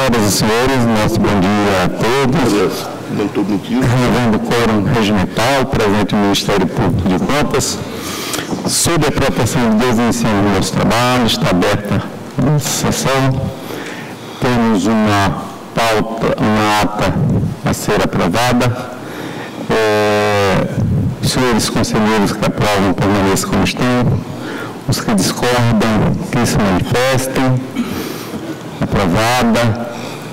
Senhoras e senhores, nosso bom dia a todos. Renovando o quórum regimental, presente no Ministério Público de Contas. Sob a proteção de Deus, iniciamos o nosso trabalho, está aberta a nossa sessão. Temos uma pauta, uma ata a ser aprovada. Os senhores conselheiros que aprovam permaneçam como estão. Os que discordam, que se manifestem. Aprovada.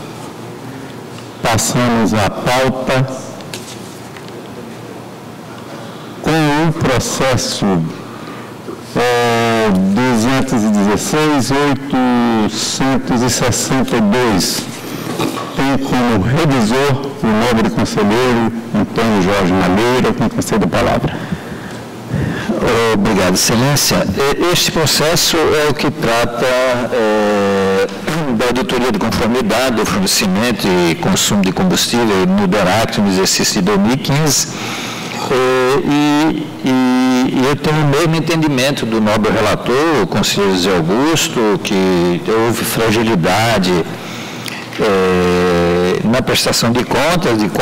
Passamos à pauta com o processo 216.862. Tem como revisor o nobre conselheiro Antônio Jorge Malheiro, com concedo a palavra. Obrigado, Excelência. Este processo é o que trata da auditoria de conformidade do fornecimento e consumo de combustível no DERAC no exercício de 2015. E eu tenho o mesmo entendimento do nobre relator, o conselheiro José Augusto, que houve fragilidade na prestação de contas de R$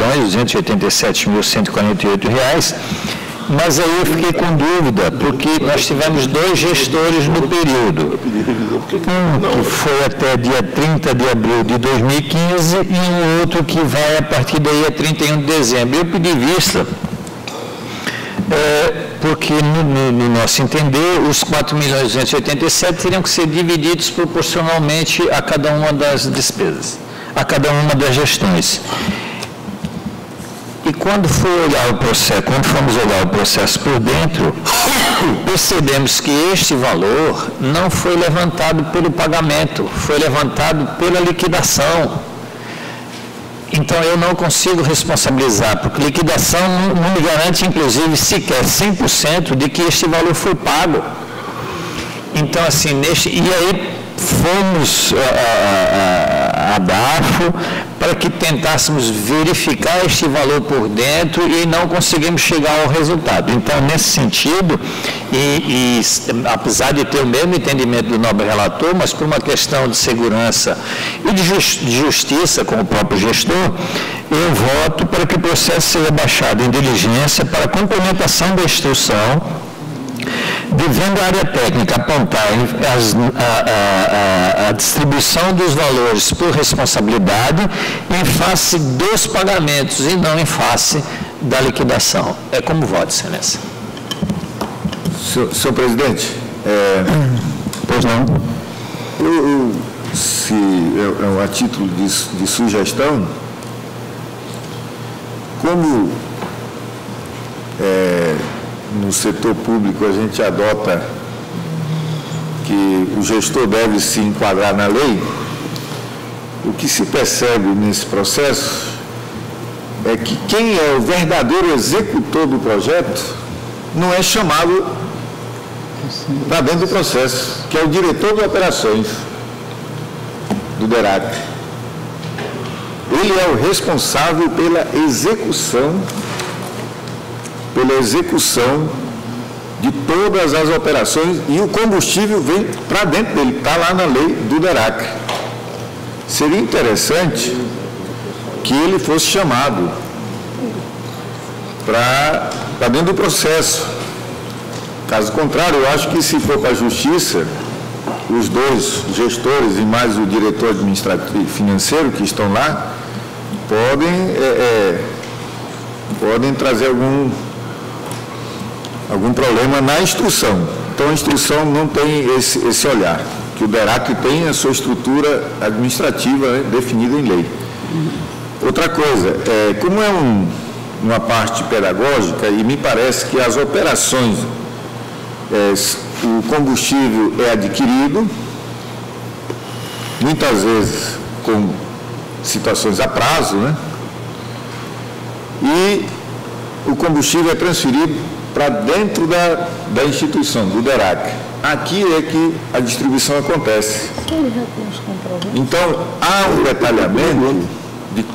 4.287.148. Mas aí eu fiquei com dúvida, porque nós tivemos dois gestores no período. Um que foi até dia 30 de abril de 2015 e um outro que vai a partir daí a 31 de dezembro. Eu pedi vista, porque no nosso entender, os 4.287 teriam que ser divididos proporcionalmente a cada uma das despesas, a cada uma das gestões. E quando fomos olhar o processo por dentro, percebemos que este valor não foi levantado pelo pagamento, foi levantado pela liquidação. Então, eu não consigo responsabilizar, porque liquidação não me garante, inclusive, sequer 100% de que este valor foi pago. Então, assim, e aí fomos a DAFO para que tentássemos verificar este valor por dentro e não conseguimos chegar ao resultado. Então, nesse sentido, apesar de ter o mesmo entendimento do nobre relator, mas por uma questão de segurança e de justiça com o próprio gestor, eu voto para que o processo seja baixado em diligência para complementação da instrução, devendo a área técnica apontar a distribuição dos valores por responsabilidade em face dos pagamentos e não em face da liquidação. É como voto, Excelência. Senhor presidente, Pois não. A título de sugestão, como no setor público a gente adota que o gestor deve se enquadrar na lei, o que se percebe nesse processo é que quem é o verdadeiro executor do projeto não é chamado para dentro do processo, que é o diretor de operações do DERAC. Ele é o responsável pela execução de todas as operações e o combustível vem para dentro dele, está lá na lei do DERAC. Seria interessante que ele fosse chamado para dentro do processo. Caso contrário, eu acho que se for para a Justiça, os dois gestores e mais o diretor administrativo financeiro que estão lá, podem trazer algum problema na instrução. Então, a instrução não tem esse olhar, que o DERAC tem a sua estrutura administrativa, né, definida em lei. Outra coisa, como é uma parte pedagógica, e me parece que as operações, o combustível é adquirido, muitas vezes com situações a prazo, né? E o combustível é transferido para dentro da instituição, do DERAC. Aqui é que a distribuição acontece. Então, há um detalhamento de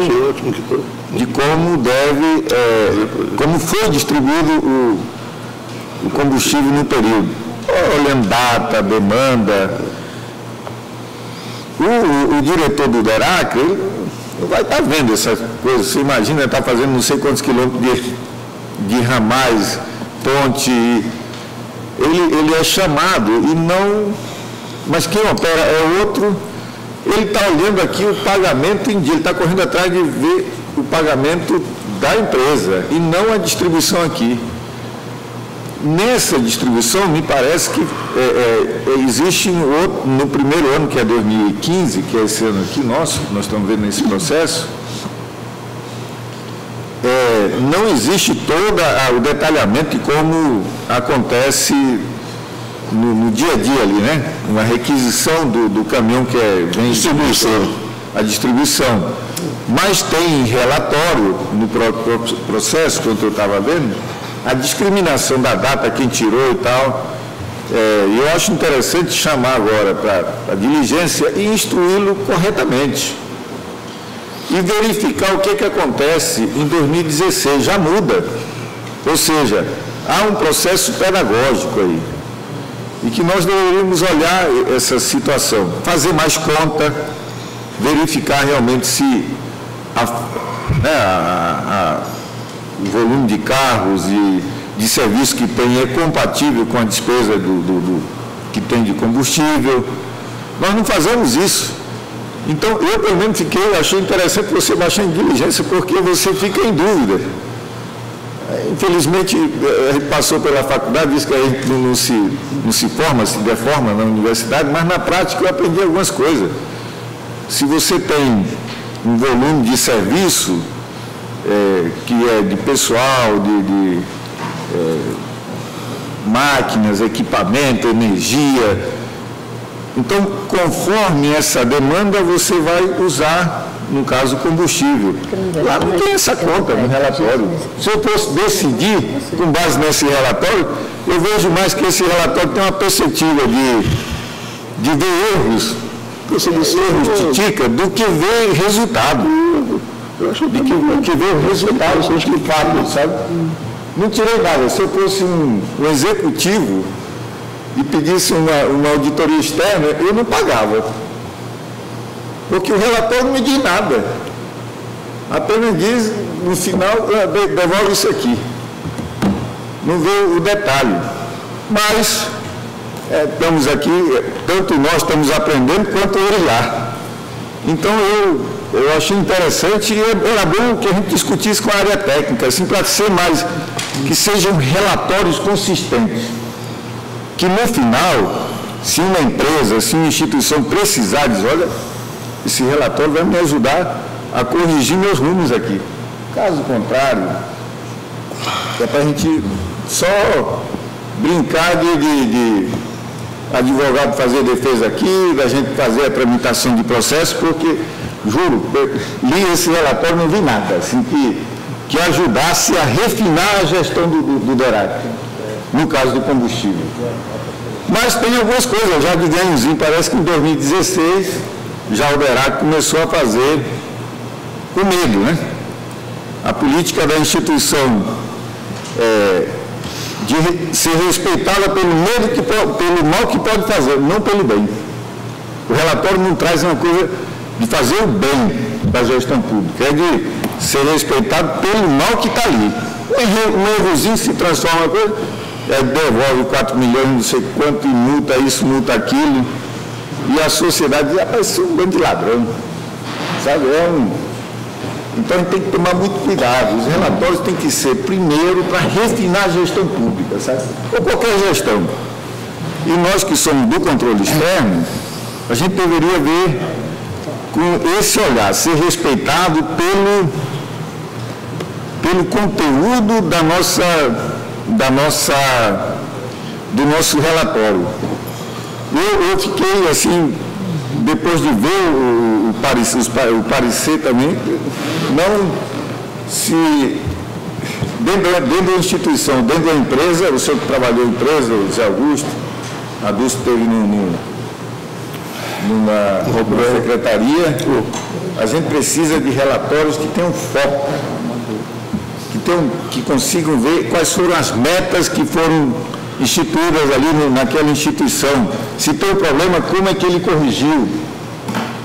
como foi distribuído o combustível no período, olhando data, demanda. O diretor do DERAC, ele não vai estar vendo essas coisas. Você imagina, ele está fazendo não sei quantos quilômetros de ramais, ponte. Ele é chamado e não... Mas quem opera é outro. Ele está olhando aqui o pagamento em dia, ele está correndo atrás de ver o pagamento da empresa e não a distribuição aqui. Nessa distribuição, me parece que existe no primeiro ano, que é 2015, que é esse ano aqui nosso, nós estamos vendo nesse processo, não existe todo o detalhamento de como acontece no dia a dia ali, né? Uma requisição do caminhão que vem a distribuição. Mas tem relatório no próprio processo, quando eu estava vendo, a discriminação da data, quem tirou e tal. E eu acho interessante chamar agora para a diligência e instruí-lo corretamente. E verificar o que acontece em 2016, já muda. Ou seja, há um processo pedagógico aí. E que nós deveríamos olhar essa situação, fazer mais conta, verificar realmente se o volume de carros e de serviço que tem é compatível com a despesa que tem de combustível. Nós não fazemos isso. Então, eu pelo menos achei interessante você baixar em diligência, porque você fica em dúvida. Infelizmente, a gente passou pela faculdade, disse que a gente não se forma, se deforma na universidade, mas na prática eu aprendi algumas coisas. Se você tem um volume de serviço, que é de pessoal, de máquinas, equipamento, energia, então, conforme essa demanda, você vai usar, no caso, combustível. Lá não tem essa conta no relatório. Se eu fosse decidir, com base nesse relatório, eu vejo mais que esse relatório tem uma perspectiva de ver erros, erros de tica, do que ver resultado. Eu acho que ver o resultado, de fato, sabe? Não tirei nada. Se eu fosse um executivo e pedisse uma auditoria externa, eu não pagava. Porque o relatório não me diz nada. Apenas diz, no final, devolve isso aqui. Não vê o detalhe. Mas, estamos aqui, tanto nós estamos aprendendo, quanto eles lá. Então, eu achei interessante e era bom que a gente discutisse com a área técnica, assim, para ser mais, que sejam relatórios consistentes. Que no final, se uma empresa, se uma instituição precisar, diz, olha, esse relatório vai me ajudar a corrigir meus rumos aqui. Caso contrário, é para a gente só brincar de advogado fazer defesa aqui, da gente fazer a tramitação de processo, porque, juro, li esse relatório e não vi nada, assim, que ajudasse a refinar a gestão do DERAC, no caso do combustível. Mas tem algumas coisas, já de ganhozinho, parece que em 2016, já o DERAC começou a fazer com medo, né? A política da instituição de ser respeitada pelo medo, pelo mal que pode fazer, não pelo bem. O relatório não traz uma coisa de fazer o bem da gestão pública, é de ser respeitado pelo mal que está ali. Um errozinho se transforma em coisa, devolve 4 milhões, não sei quanto, e multa isso, multa aquilo, e a sociedade diz, parece um bando de ladrão, sabe? Então a gente tem que tomar muito cuidado. Os relatórios têm que ser, primeiro, para refinar a gestão pública, sabe? Ou qualquer gestão. E nós que somos do controle externo, a gente deveria ver com esse olhar, ser respeitado pelo conteúdo do nosso relatório. Eu fiquei assim, depois de ver o parecer também, não se, dentro da instituição, dentro da empresa, o senhor que trabalhou em empresa, o Zé Augusto, a Dulce teve numa secretaria, a gente precisa de relatórios que tenham foco, que consigam ver quais foram as metas que foram instituídas ali naquela instituição. Se tem um problema, como é que ele corrigiu?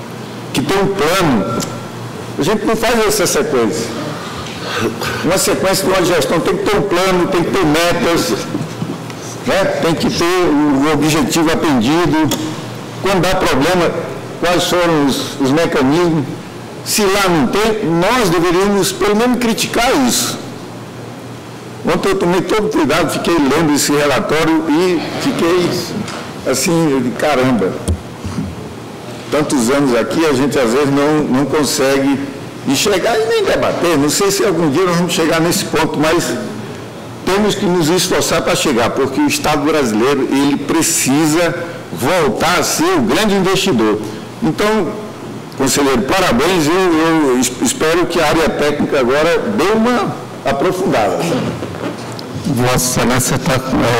ter um plano. A gente não faz essa sequência. Uma sequência de uma gestão tem que ter um plano, tem que ter metas, né? Tem que ter o objetivo atendido. Quando dá problema, quais foram os mecanismos. Se lá não tem, nós deveríamos pelo menos criticar isso. Ontem eu tomei todo cuidado, fiquei lendo esse relatório e fiquei assim, caramba. Tantos anos aqui, a gente às vezes não consegue enxergar e nem debater. Não sei se algum dia nós vamos chegar nesse ponto, mas temos que nos esforçar para chegar, porque o Estado brasileiro, ele precisa voltar a ser o grande investidor. Então, conselheiro, parabéns, eu espero que a área técnica agora dê uma aprofundada. Vossa Excelência está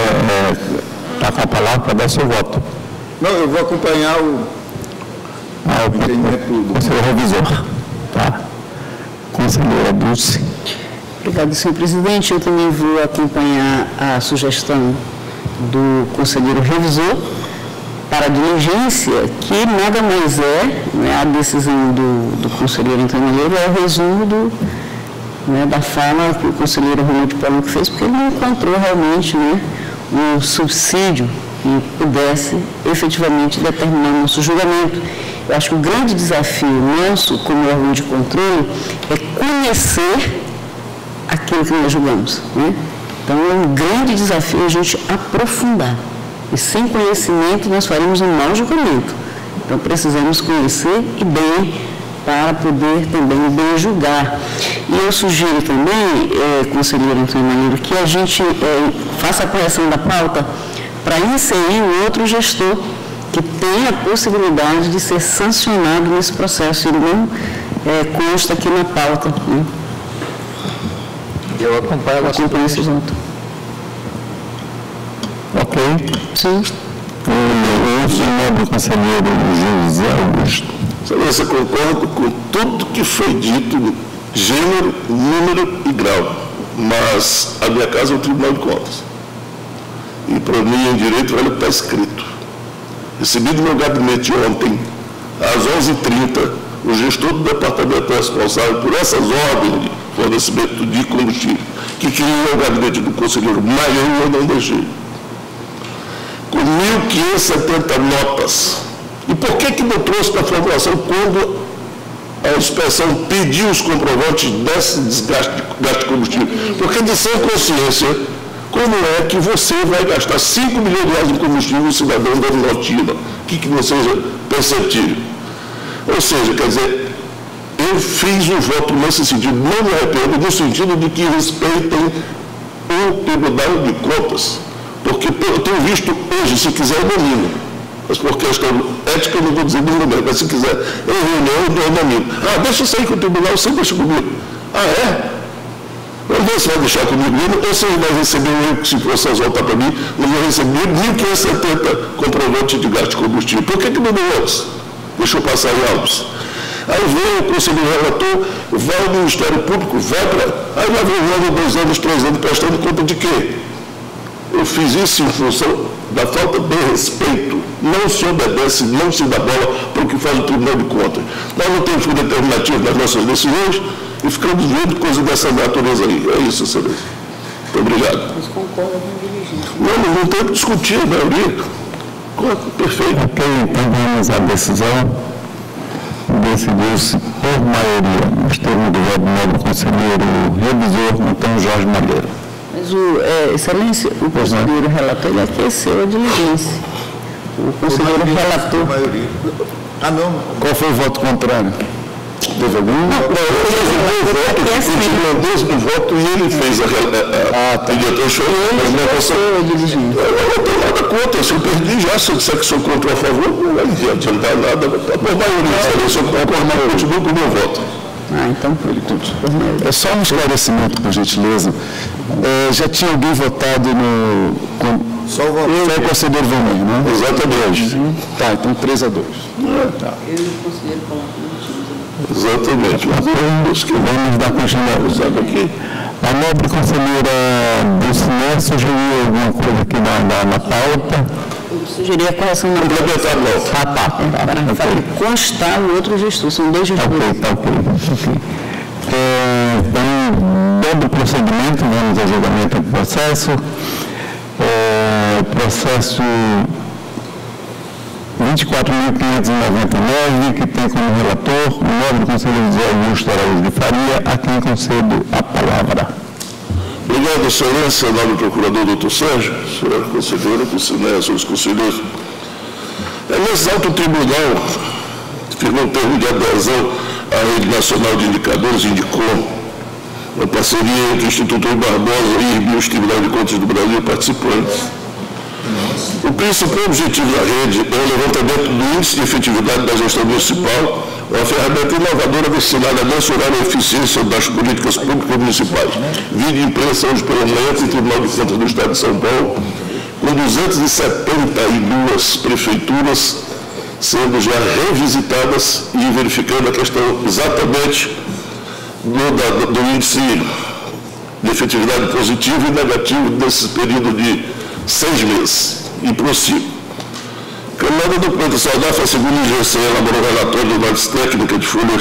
com a palavra para dar seu voto. Não, eu vou acompanhar o entendimento do conselheiro revisor. Tá. Conselheira Dulce. Obrigado, senhor presidente. Eu também vou acompanhar a sugestão do conselheiro revisor para a diligência, que nada mais é, né, a decisão do conselheiro Antônio Malheiro é o resumo da fala que o conselheiro Ronaldo Paulo fez, porque ele não encontrou realmente, né, um subsídio que pudesse efetivamente determinar o nosso julgamento. Eu acho que o grande desafio nosso, como órgão de controle, é conhecer aquilo que nós julgamos, né? Então, é um grande desafio a gente aprofundar. E sem conhecimento, nós faremos um mau julgamento. Então, precisamos conhecer e bem para poder também bem julgar. E eu sugiro também, conselheiro Antônio Malheiro, que a gente faça a correção da pauta para inserir um outro gestor que tem a possibilidade de ser sancionado nesse processo. Ele não consta aqui na pauta, né? Eu acompanho esse junto. Ok. Sim. O nobre conselheiro José Augusto. Excelência, concordo com tudo que foi dito, gênero, número e grau, mas a minha casa é o Tribunal de Contas. E para mim, em direito, olha o que está escrito. Recebi do meu gabinete ontem, às 11h30, o gestor do departamento responsável por essas ordens de fornecimento de combustível, que queria o gabinete do conselheiro Maia, eu não deixei. Com 1.570 notas. E por que não trouxe para a formulação quando a inspeção pediu os comprovantes desse desgaste de combustível? Porque de sem consciência, como é que você vai gastar 5 milhões de reais em combustível, o cidadão da Nortina, que não seja perceptível? Ou seja, quer dizer, eu fiz um voto nesse sentido, não me arrependo, no sentido de que respeitem o Tribunal de Contas. Porque eu tenho visto hoje, se quiser, eu domino. Mas por questão ética, eu não vou dizer nenhum número, mas se quiser, em reunião, eu domino. Ah, deixa eu sair com o tribunal, você deixa comigo. Ah, é? Vamos ver se vai deixar comigo mesmo, ou se ele vai receber se vocês voltar para mim, eu vou receber 1.570 comprovantes de gasto de combustível. Por que não deu antes? Deixa eu passar em Alves. Aí vem o conselheiro relator, vai ao Ministério Público, vai para... Aí lá vem 1 ano, 2 anos, 3 anos, prestando conta de quê? Eu fiz isso em função da falta de respeito. Não se obedece, não se dá bola para o que faz o Tribunal de Contas. Nós não temos fundo alternativo nas nossas decisões e ficamos vendo coisas dessa natureza aí. É isso, excelência. Muito obrigado. Mas concordo com o dirigente. Não tem que discutir, a maioria. Perfeito. Ok, então vamos à decisão. Decidiu-se por maioria, nos termos do voto do nobre conselheiro revisor Antônio Jorge Malheiro. Mas, excelência, o conselheiro relator, ele aqueceu a diligência. O conselheiro relator... Ah, não. Qual foi o voto contrário? Teve algum? Não, ele mandou o voto e ele fez a diretor eu não tenho nada contra, se eu perdi já, se eu disser que sou contra ou a favor, não vai adiantar nada. Por maioria, se eu concordo, eu continuo com o meu voto. Ah, então, é só um esclarecimento, por gentileza. Já tinha alguém votado no... Só o voto. Foi o conselheiro Vermelho, né? Exatamente. Tá, então 3-2. Tá. Eu e o conselheiro colocamos. Exatamente. Vamos dar continuidade aqui. A nobre conselheira Dulcinea sugeriu alguma coisa aqui na pauta. Sugerir a correção na complementar não. Para constar o outro gestor, são dois gestores. Ok. Então, dado o procedimento, vamos ao julgamento do processo. Processo 24.599, que tem como relator o nobre conselheiro José Augusto Araújo de Faria, a quem concedo a palavra. Obrigado, Excelência, nobre procurador doutor Sérgio, senhora conselheira, senhores conselheiros. Nesse alto tribunal, firmou um termo de adesão à Rede Nacional de Indicadores, indicou uma parceria entre o Instituto Rui Barbosa e os Tribunais de Contas do Brasil participantes. O principal objetivo da rede é o levantamento do índice de efetividade da gestão municipal, uma ferramenta inovadora destinada a mensurar a eficiência das políticas públicas municipais. Vídeo imprensa hoje pela manhã do Tribunal de Contas do Estado de São Paulo, com 272 prefeituras sendo já revisitadas e verificando a questão exatamente do índice de efetividade positivo e negativo desse período de 6 meses e prossigo. Câmara do Plano Saudade, a segunda IGC, elaborou o relatório de análise técnica de folha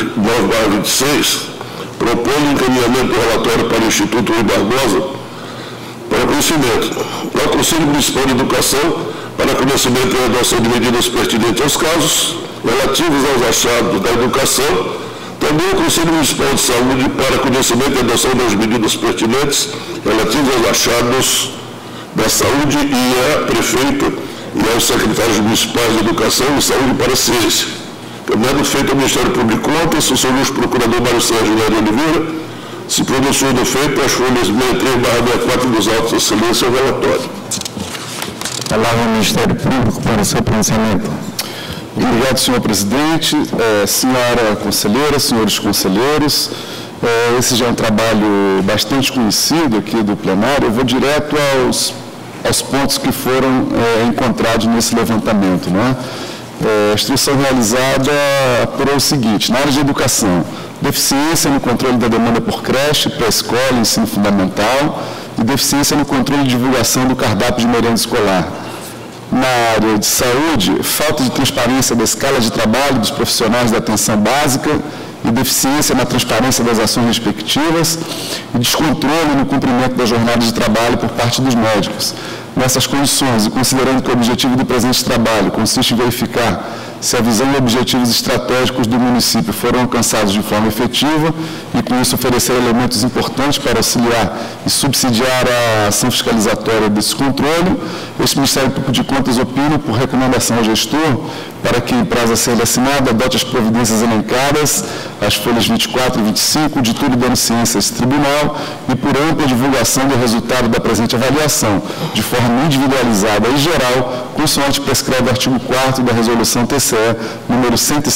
9/26, propõe o encaminhamento do relatório para o Instituto Rui Barbosa para conhecimento, ao Conselho Municipal de Educação, para conhecimento e adoção de medidas pertinentes aos casos relativos aos achados da educação, também o Conselho Municipal de Saúde para conhecimento e adoção das medidas pertinentes relativas aos achados da saúde e a prefeita e aos secretários municipais de Educação e Saúde para a Ciência. Caminhado feito ao Ministério Público ontem, o senhor procurador Mário Sérgio Nery Oliveira se pronunciou no feito as folhas 63/64 dos autos, excelência, ao relatório. Palavra ao Ministério Público para o seu pronunciamento. Obrigado, senhor presidente, senhora conselheira, senhores conselheiros. Esse já é um trabalho bastante conhecido aqui do plenário. Eu vou direto aos pontos que foram encontrados nesse levantamento. Né? A instrução realizada apurou o seguinte: na área de educação, deficiência no controle da demanda por creche, pré-escola, ensino fundamental, e deficiência no controle de divulgação do cardápio de merenda escolar. Na área de saúde, falta de transparência da escala de trabalho dos profissionais da atenção básica e deficiência na transparência das ações respectivas e descontrole no cumprimento da jornada de trabalho por parte dos médicos. Nessas condições, e considerando que o objetivo do presente trabalho consiste em verificar se a visão e objetivos estratégicos do município foram alcançados de forma efetiva e, com isso, oferecer elementos importantes para auxiliar e subsidiar a ação fiscalizatória desse controle, este Ministério Público de Contas opina, por recomendação ao gestor, para que, em prazo a ser assinado, adote as providências elencadas, as folhas 24 e 25, de tudo dando ciência a esse tribunal, e por ampla divulgação do resultado da presente avaliação, de forma individualizada e geral, consoante prescreve o artigo 4º da Resolução TCE, número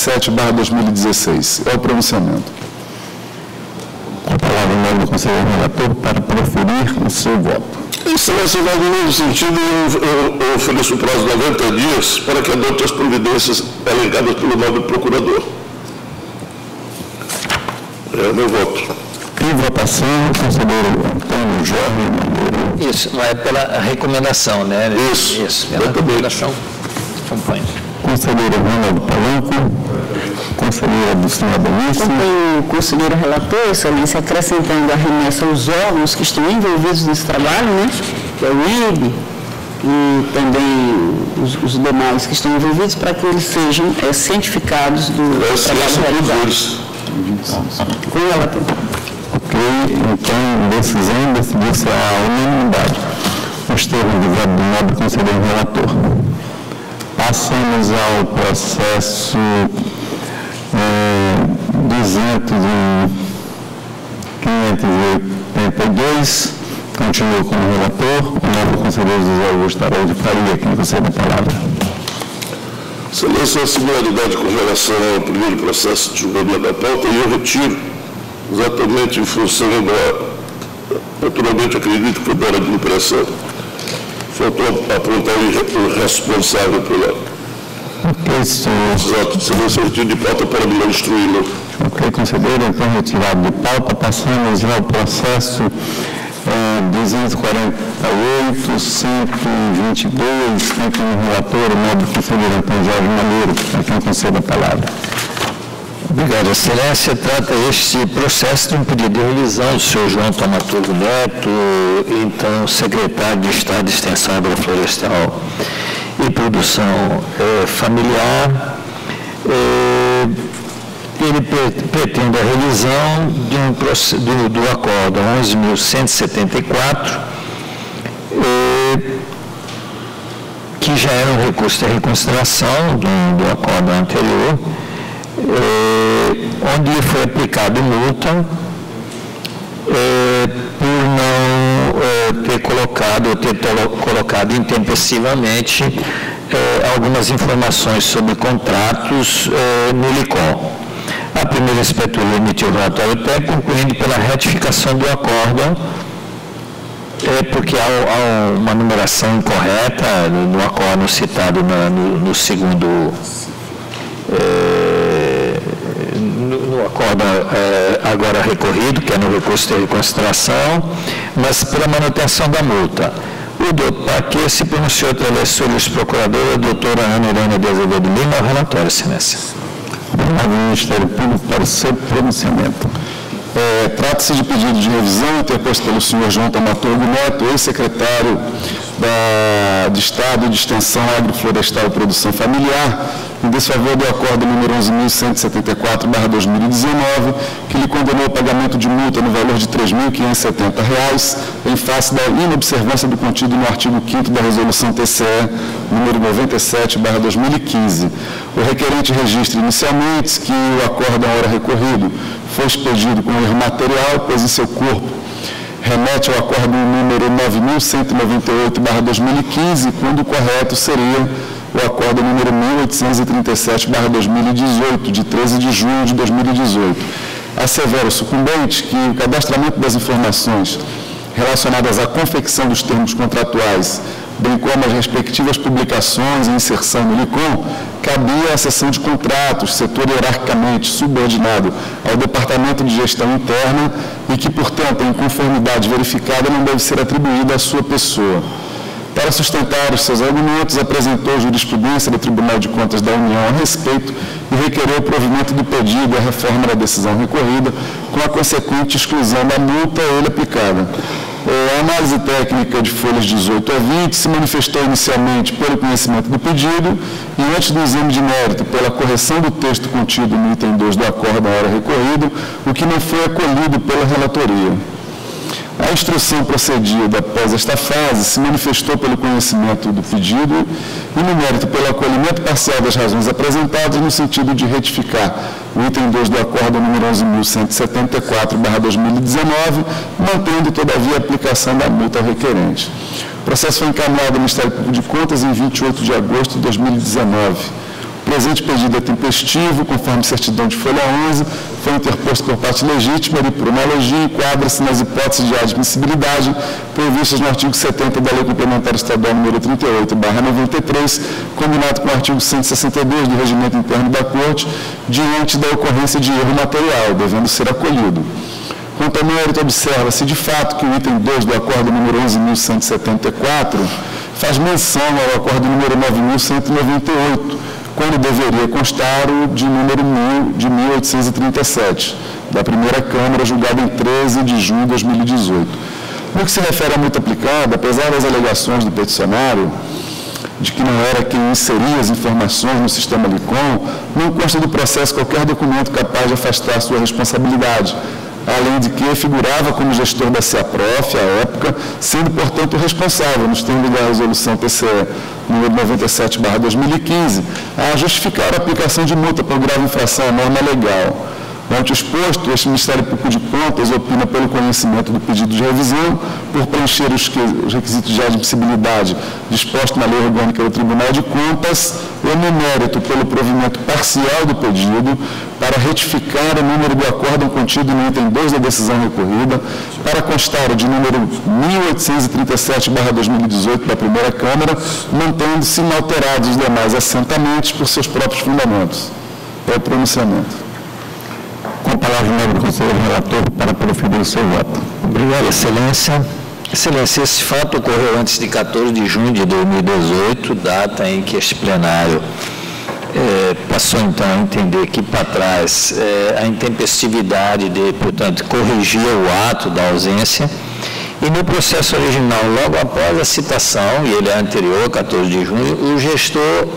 107/2016. É o pronunciamento. A palavra em nome do conselheiro relator para proferir o seu voto. Excelência, no mesmo sentido, eu ofereço o prazo de 90 dias para que adote as providências elencadas pelo nobre procurador. É o meu voto. Em votação, o conselheiro Antônio Jorge Madeira. Isso, vai pela recomendação, né? Isso, pela recomendação. Acompanhe. Conselheiro Ronaldo Palanco, conselheira Dulcinea Benício. Acompanhe o conselheiro relator, excelência, acrescentando a remessa aos órgãos que estão envolvidos nesse trabalho, né? Que é o IB e também os demais que estão envolvidos, para que eles sejam cientificados do trabalho realizado. Com o relator. Ok, então, decisão decidiu-se a unanimidade. Os termos do voto do nobre conselheiro relator. Passamos ao processo 582, continua como relator, o nobre conselheiro José Augusto Araújo de Faria, quem você dá a palavra. Excelência, a similaridade com relação ao primeiro processo de julgamento da pauta, e eu retiro, exatamente em função da, naturalmente acredito que foi da hora de impressão, faltou apontar o responsável pela... Ok, senhor. Exato, excelência, retiro de pauta para me instruí-lo. Ok, conselheiro, então retirado de pauta, passamos ao processo 248, 122, tem como relator o nobre conselheiro Antônio Jorge Malheiro, a quem concedo a palavra. Obrigado, Excelência. Trata este processo de um pedido de revisão do senhor João Thaumaturgo Neto, então secretário de Estado de Extensão Agroflorestal e Produção Familiar. Ele pretende a revisão do Acórdão 11.174, que já era um recurso de reconsideração do acórdão anterior, onde foi aplicado multa por não ter colocado intempestivamente algumas informações sobre contratos no LICOM. A primeira inspetoria emitiu o relatório técnico, concluindo pela retificação do acórdão, porque há uma numeração incorreta no acórdão citado no segundo no acórdão agora recorrido, que é no recurso de reconsideração, mas pela manutenção da multa. O doutor aqui se pronunciou através do procurador, a doutora Ana Helena de Azevedo Lima, o relatório, Excelência. Obrigado, Ministério Público, para o seu pronunciamento. Trata-se de pedido de revisão interposto pelo senhor João Thaumaturgo Neto, ex-secretário de Estado de Extensão Agroflorestal e Produção Familiar, em desfavor do acórdão número 11.174/2019, que lhe condenou ao pagamento de multa no valor de R$ 3.570, em face da inobservância do contido no artigo 5º da Resolução TCE número 97/2015. O requerente registra inicialmente que o acórdão ora recorrido foi expedido com erro material, pois em seu corpo remete ao acórdão número 9.198/2015, quando o correto seria o acórdão número 1837/2018, de 13 de junho de 2018. Assevera o sucumbente que o cadastramento das informações relacionadas à confecção dos termos contratuais, bem como as respectivas publicações e inserção no LICOM, cabia à seção de contratos, setor hierarquicamente subordinado ao Departamento de Gestão Interna e que, portanto, a inconformidade verificada não deve ser atribuída à sua pessoa. Para sustentar os seus argumentos, apresentou jurisprudência do Tribunal de Contas da União a respeito e requereu o provimento do pedido e a reforma da decisão recorrida, com a consequente exclusão da multa a ele aplicada. A análise técnica de folhas 18 a 20 se manifestou inicialmente pelo conhecimento do pedido e, antes do exame de mérito, pela correção do texto contido no item 2 do acórdão ora recorrido, o que não foi acolhido pela relatoria. A instrução procedida após esta fase se manifestou pelo conhecimento do pedido e, no mérito, pelo acolhimento parcial das razões apresentadas, no sentido de retificar o item 2 do acórdão número 11.174/2019, mantendo, todavia, a aplicação da multa ao requerente. O processo foi encaminhado ao Ministério Público de Contas em 28 de agosto de 2019. O presente pedido é tempestivo, conforme certidão de folha 11, foi interposto por parte legítima e, por analogia, enquadra-se nas hipóteses de admissibilidade previstas no artigo 70 da Lei Complementar Estadual número 38/93, combinado com o artigo 162 do Regimento Interno da Corte, diante da ocorrência de erro material, devendo ser acolhido. Quanto ao mérito, observa-se de fato que o item 2 do acórdão número 11.174 faz menção ao acórdão número 9.198, quando deveria constar o de número 1837, da primeira Câmara, julgado em 13 de junho de 2018. No que se refere à multa aplicada, apesar das alegações do peticionário, de que não era quem inseria as informações no sistema LICOM, não consta do processo qualquer documento capaz de afastar sua responsabilidade, além de que figurava como gestor da CEAPROF, à época, sendo, portanto, responsável, nos termos da resolução TCE número 97/2015, a justificar a aplicação de multa por grave infração à norma legal. Ante o exposto, este Ministério Público de Contas opina pelo conhecimento do pedido de revisão, por preencher os requisitos de admissibilidade dispostos na Lei Orgânica do Tribunal de Contas, e no mérito pelo provimento parcial do pedido, para retificar o número do acórdão contido no item 2 da decisão recorrida, para constar o de número 1837/2018 da primeira Câmara, mantendo-se inalterados os demais assentamentos por seus próprios fundamentos. É o pronunciamento. Com a palavra, o nobre conselheiro relator, para proferir o seu voto. Obrigado, Excelência. Excelência, esse fato ocorreu antes de 14 de junho de 2018, data em que este plenário passou então a entender que para trás a intempestividade de, portanto, corrigir o ato da ausência. E no processo original, logo após a citação, e ele é anterior, 14 de junho, o gestor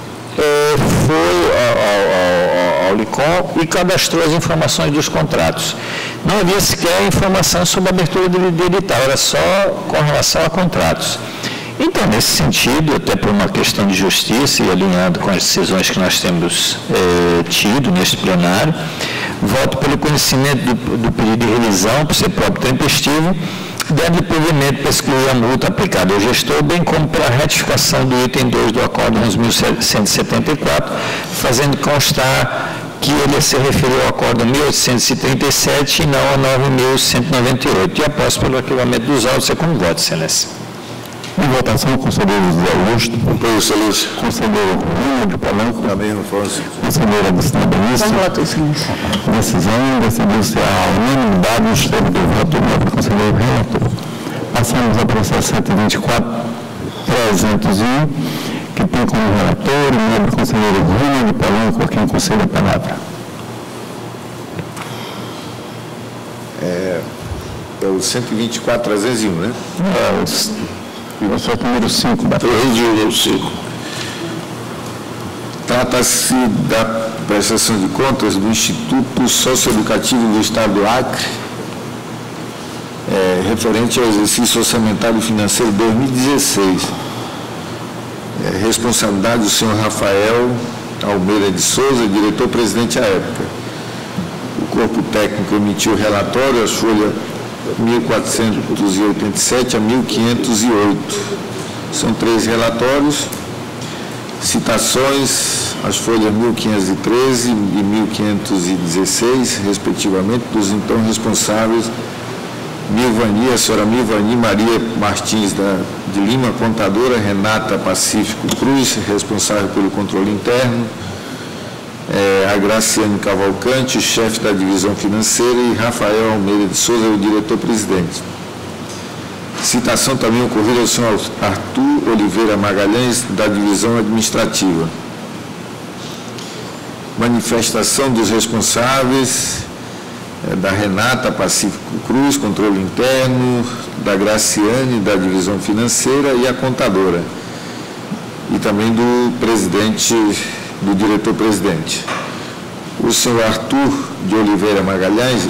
foi ao LICOM e cadastrou as informações dos contratos. Não havia sequer informação sobre a abertura de edital, era só com relação a contratos. Então, nesse sentido, até por uma questão de justiça e alinhado com as decisões que nós temos tido neste plenário, voto pelo conhecimento do pedido de revisão, por ser próprio tempestivo, deve provimento para excluir a multa aplicada ao gestor, bem como pela retificação do item 2 do Acórdão 11.174, fazendo constar que ele se referiu ao Acórdão 1837 e não ao 9.198. E após pelo arquivamento dos autos, é como voto, Excelência. Em votação, conselheiro José Augusto. Por Excelência. Conselheiro Rômulo de Palanco. Também não fosse. Conselheira Gustavo Benítez. Decisão decidiu-se a unanimidade no extremo do voto do novo conselheiro relator. Passamos ao processo 124.301, que tem como relator o nobre conselheiro Rômulo de Palanco, a quem concedo a palavra. É o 124.301, né? O assunto número 5. Número 5. Trata-se da prestação de contas do Instituto Socioeducativo do Estado do Acre, referente ao exercício orçamentário e financeiro 2016. Responsabilidade do senhor Rafael Almeida de Souza, diretor-presidente à época. O corpo técnico emitiu o relatório, as folhas 1487 a 1508. São 3 relatórios, citações, as folhas 1513 e 1516, respectivamente, dos então responsáveis a senhora Milvani Maria Martins de Lima, contadora, Renata Pacífico Cruz, responsável pelo controle interno, a Graciane Cavalcante, chefe da divisão financeira, e Rafael Almeida de Souza, o diretor-presidente. Citação também ocorrida ao senhor Arthur Oliveira Magalhães, da divisão administrativa. Manifestação dos responsáveis, da Renata Pacífico Cruz, controle interno, da Graciane, da divisão financeira, e a contadora. E também do presidente, do diretor-presidente. O senhor Arthur de Oliveira Magalhães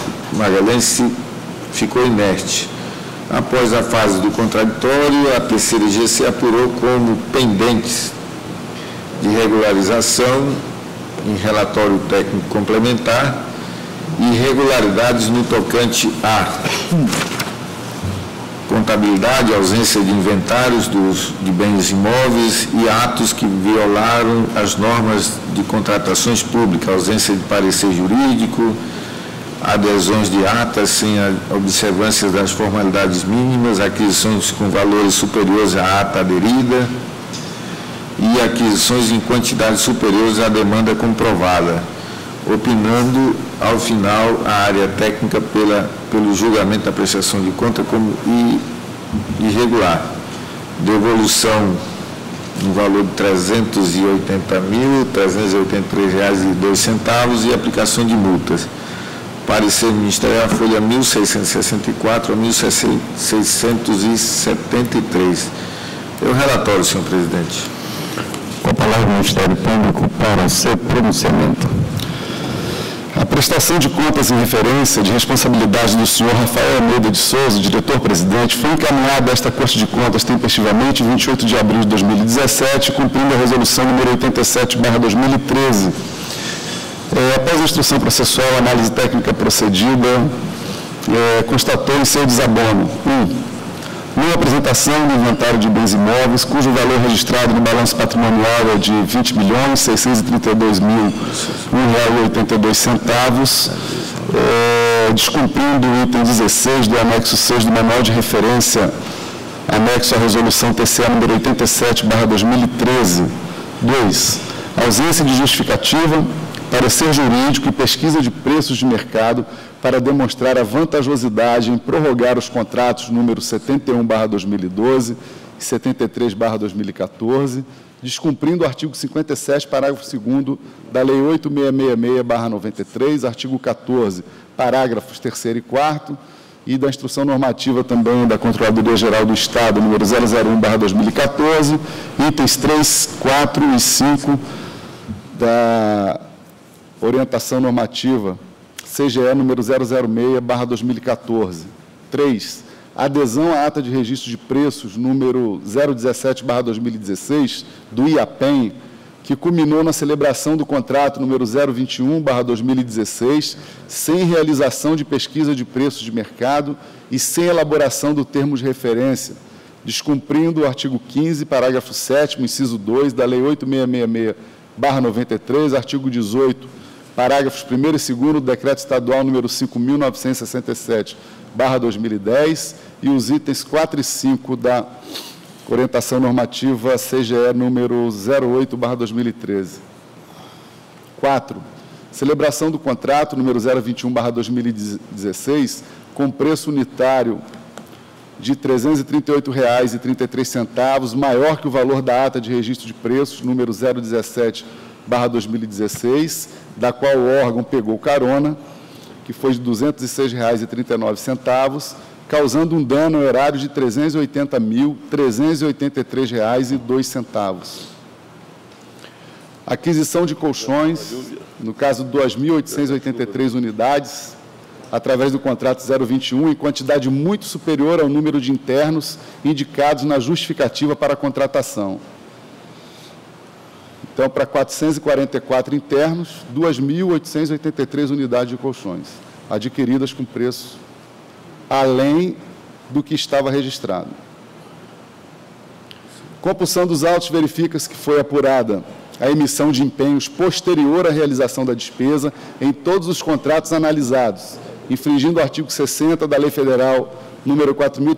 ficou inerte. Após a fase do contraditório, a terceira IGC apurou como pendentes de regularização em relatório técnico complementar irregularidades no tocante à contabilidade, ausência de inventários de bens imóveis e atos que violaram as normas de contratações públicas, ausência de parecer jurídico, adesões de atas sem a observância das formalidades mínimas, aquisições com valores superiores à ata aderida e aquisições em quantidades superiores à demanda comprovada, opinando, ao final, a área técnica pelo julgamento da prestação de conta como irregular. Devolução no valor de R$ 380.383,02 e aplicação de multas. Parecer ministerial, folha 1664 a 1673. É o relatório, senhor presidente. Com a palavra do Ministério Público para o seu pronunciamento. A prestação de contas em referência de responsabilidade do senhor Rafael Almeida de Souza, diretor-presidente, foi encaminhada a esta Corte de Contas tempestivamente em 28 de abril de 2017, cumprindo a resolução número 87/2013. Após a instrução processual, a análise técnica procedida constatou em seu desabono: 1. Apresentação do inventário de bens imóveis, cujo valor registrado no balanço patrimonial é de R$ 20.632.001,82, descumprindo o item 16 do anexo 6 do manual de referência, anexo à resolução TCA número 87/2013. 2. Ausência de justificativa, parecer jurídico e pesquisa de preços de mercado para demonstrar a vantajosidade em prorrogar os contratos número 71/2012 e 73/2014, descumprindo o artigo 57, parágrafo 2º da Lei 8666/93, artigo 14, parágrafos 3º e 4º, e da Instrução Normativa também da Controladoria Geral do Estado, número 001/2014, itens 3, 4 e 5 da Orientação Normativa CGE número 006/2014. 3. Adesão à ata de registro de preços número 017/2016 do IAPEM, que culminou na celebração do contrato número 021/2016, sem realização de pesquisa de preços de mercado e sem elaboração do termo de referência, descumprindo o artigo 15, parágrafo 7º, inciso 2, da Lei 8666/93, artigo 18, parágrafos 1º e 2º do Decreto Estadual número 5.967/2010 e os itens 4 e 5 da Orientação Normativa CGE número 08/2013. 4. Celebração do contrato número 021/2016 com preço unitário de R$ 338,33, maior que o valor da ata de registro de preços número 017/2016, da qual o órgão pegou carona, que foi de R$ 206,39, causando um dano ao erário de R$ 380.383,02. Aquisição de colchões, no caso, 2.883 unidades, através do contrato 021, em quantidade muito superior ao número de internos indicados na justificativa para a contratação. Então, para 444 internos, 2.883 unidades de colchões, adquiridas com preço além do que estava registrado. Compulsão dos autos, verifica-se que foi apurada a emissão de empenhos posterior à realização da despesa em todos os contratos analisados, infringindo o artigo 60 da Lei Federal número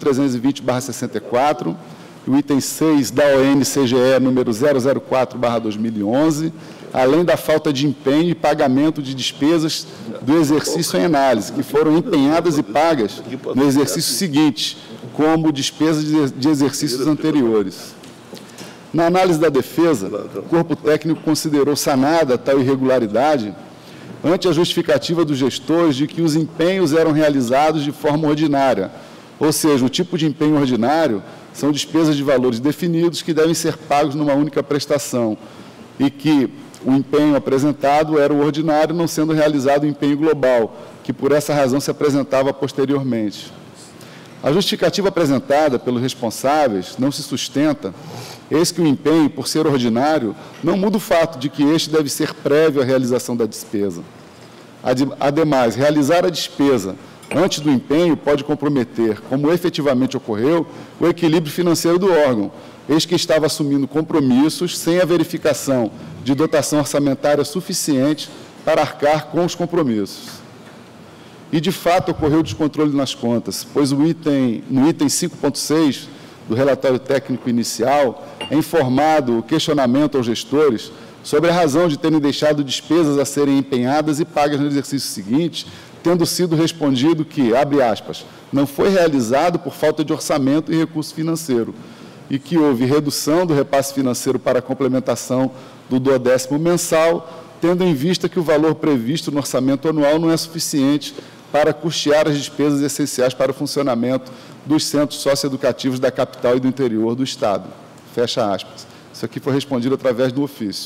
4.320/64, o item 6 da ON-CGE número 004/2011, além da falta de empenho e pagamento de despesas do exercício em análise, que foram empenhadas e pagas no exercício seguinte, como despesas de exercícios anteriores. Na análise da defesa, o corpo técnico considerou sanada tal irregularidade ante a justificativa dos gestores de que os empenhos eram realizados de forma ordinária, ou seja, o tipo de empenho ordinário são despesas de valores definidos que devem ser pagos numa única prestação e que o empenho apresentado era o ordinário, não sendo realizado o empenho global, que por essa razão se apresentava posteriormente. A justificativa apresentada pelos responsáveis não se sustenta, eis que o empenho, por ser ordinário, não muda o fato de que este deve ser prévio à realização da despesa. Ademais, realizar a despesa antes do empenho pode comprometer, como efetivamente ocorreu, o equilíbrio financeiro do órgão, eis que estava assumindo compromissos sem a verificação de dotação orçamentária suficiente para arcar com os compromissos. E, de fato, ocorreu descontrole nas contas, pois no item 5.6 do relatório técnico inicial é informado o questionamento aos gestores sobre a razão de terem deixado despesas a serem empenhadas e pagas no exercício seguinte, tendo sido respondido que, abre aspas, não foi realizado por falta de orçamento e recurso financeiro, e que houve redução do repasse financeiro para a complementação do 12º mensal, tendo em vista que o valor previsto no orçamento anual não é suficiente para custear as despesas essenciais para o funcionamento dos centros socioeducativos da capital e do interior do Estado. Fecha aspas. Isso aqui foi respondido através do ofício.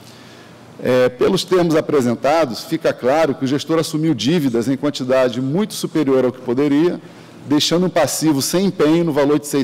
Pelos termos apresentados, fica claro que o gestor assumiu dívidas em quantidade muito superior ao que poderia, deixando um passivo sem empenho no valor de R$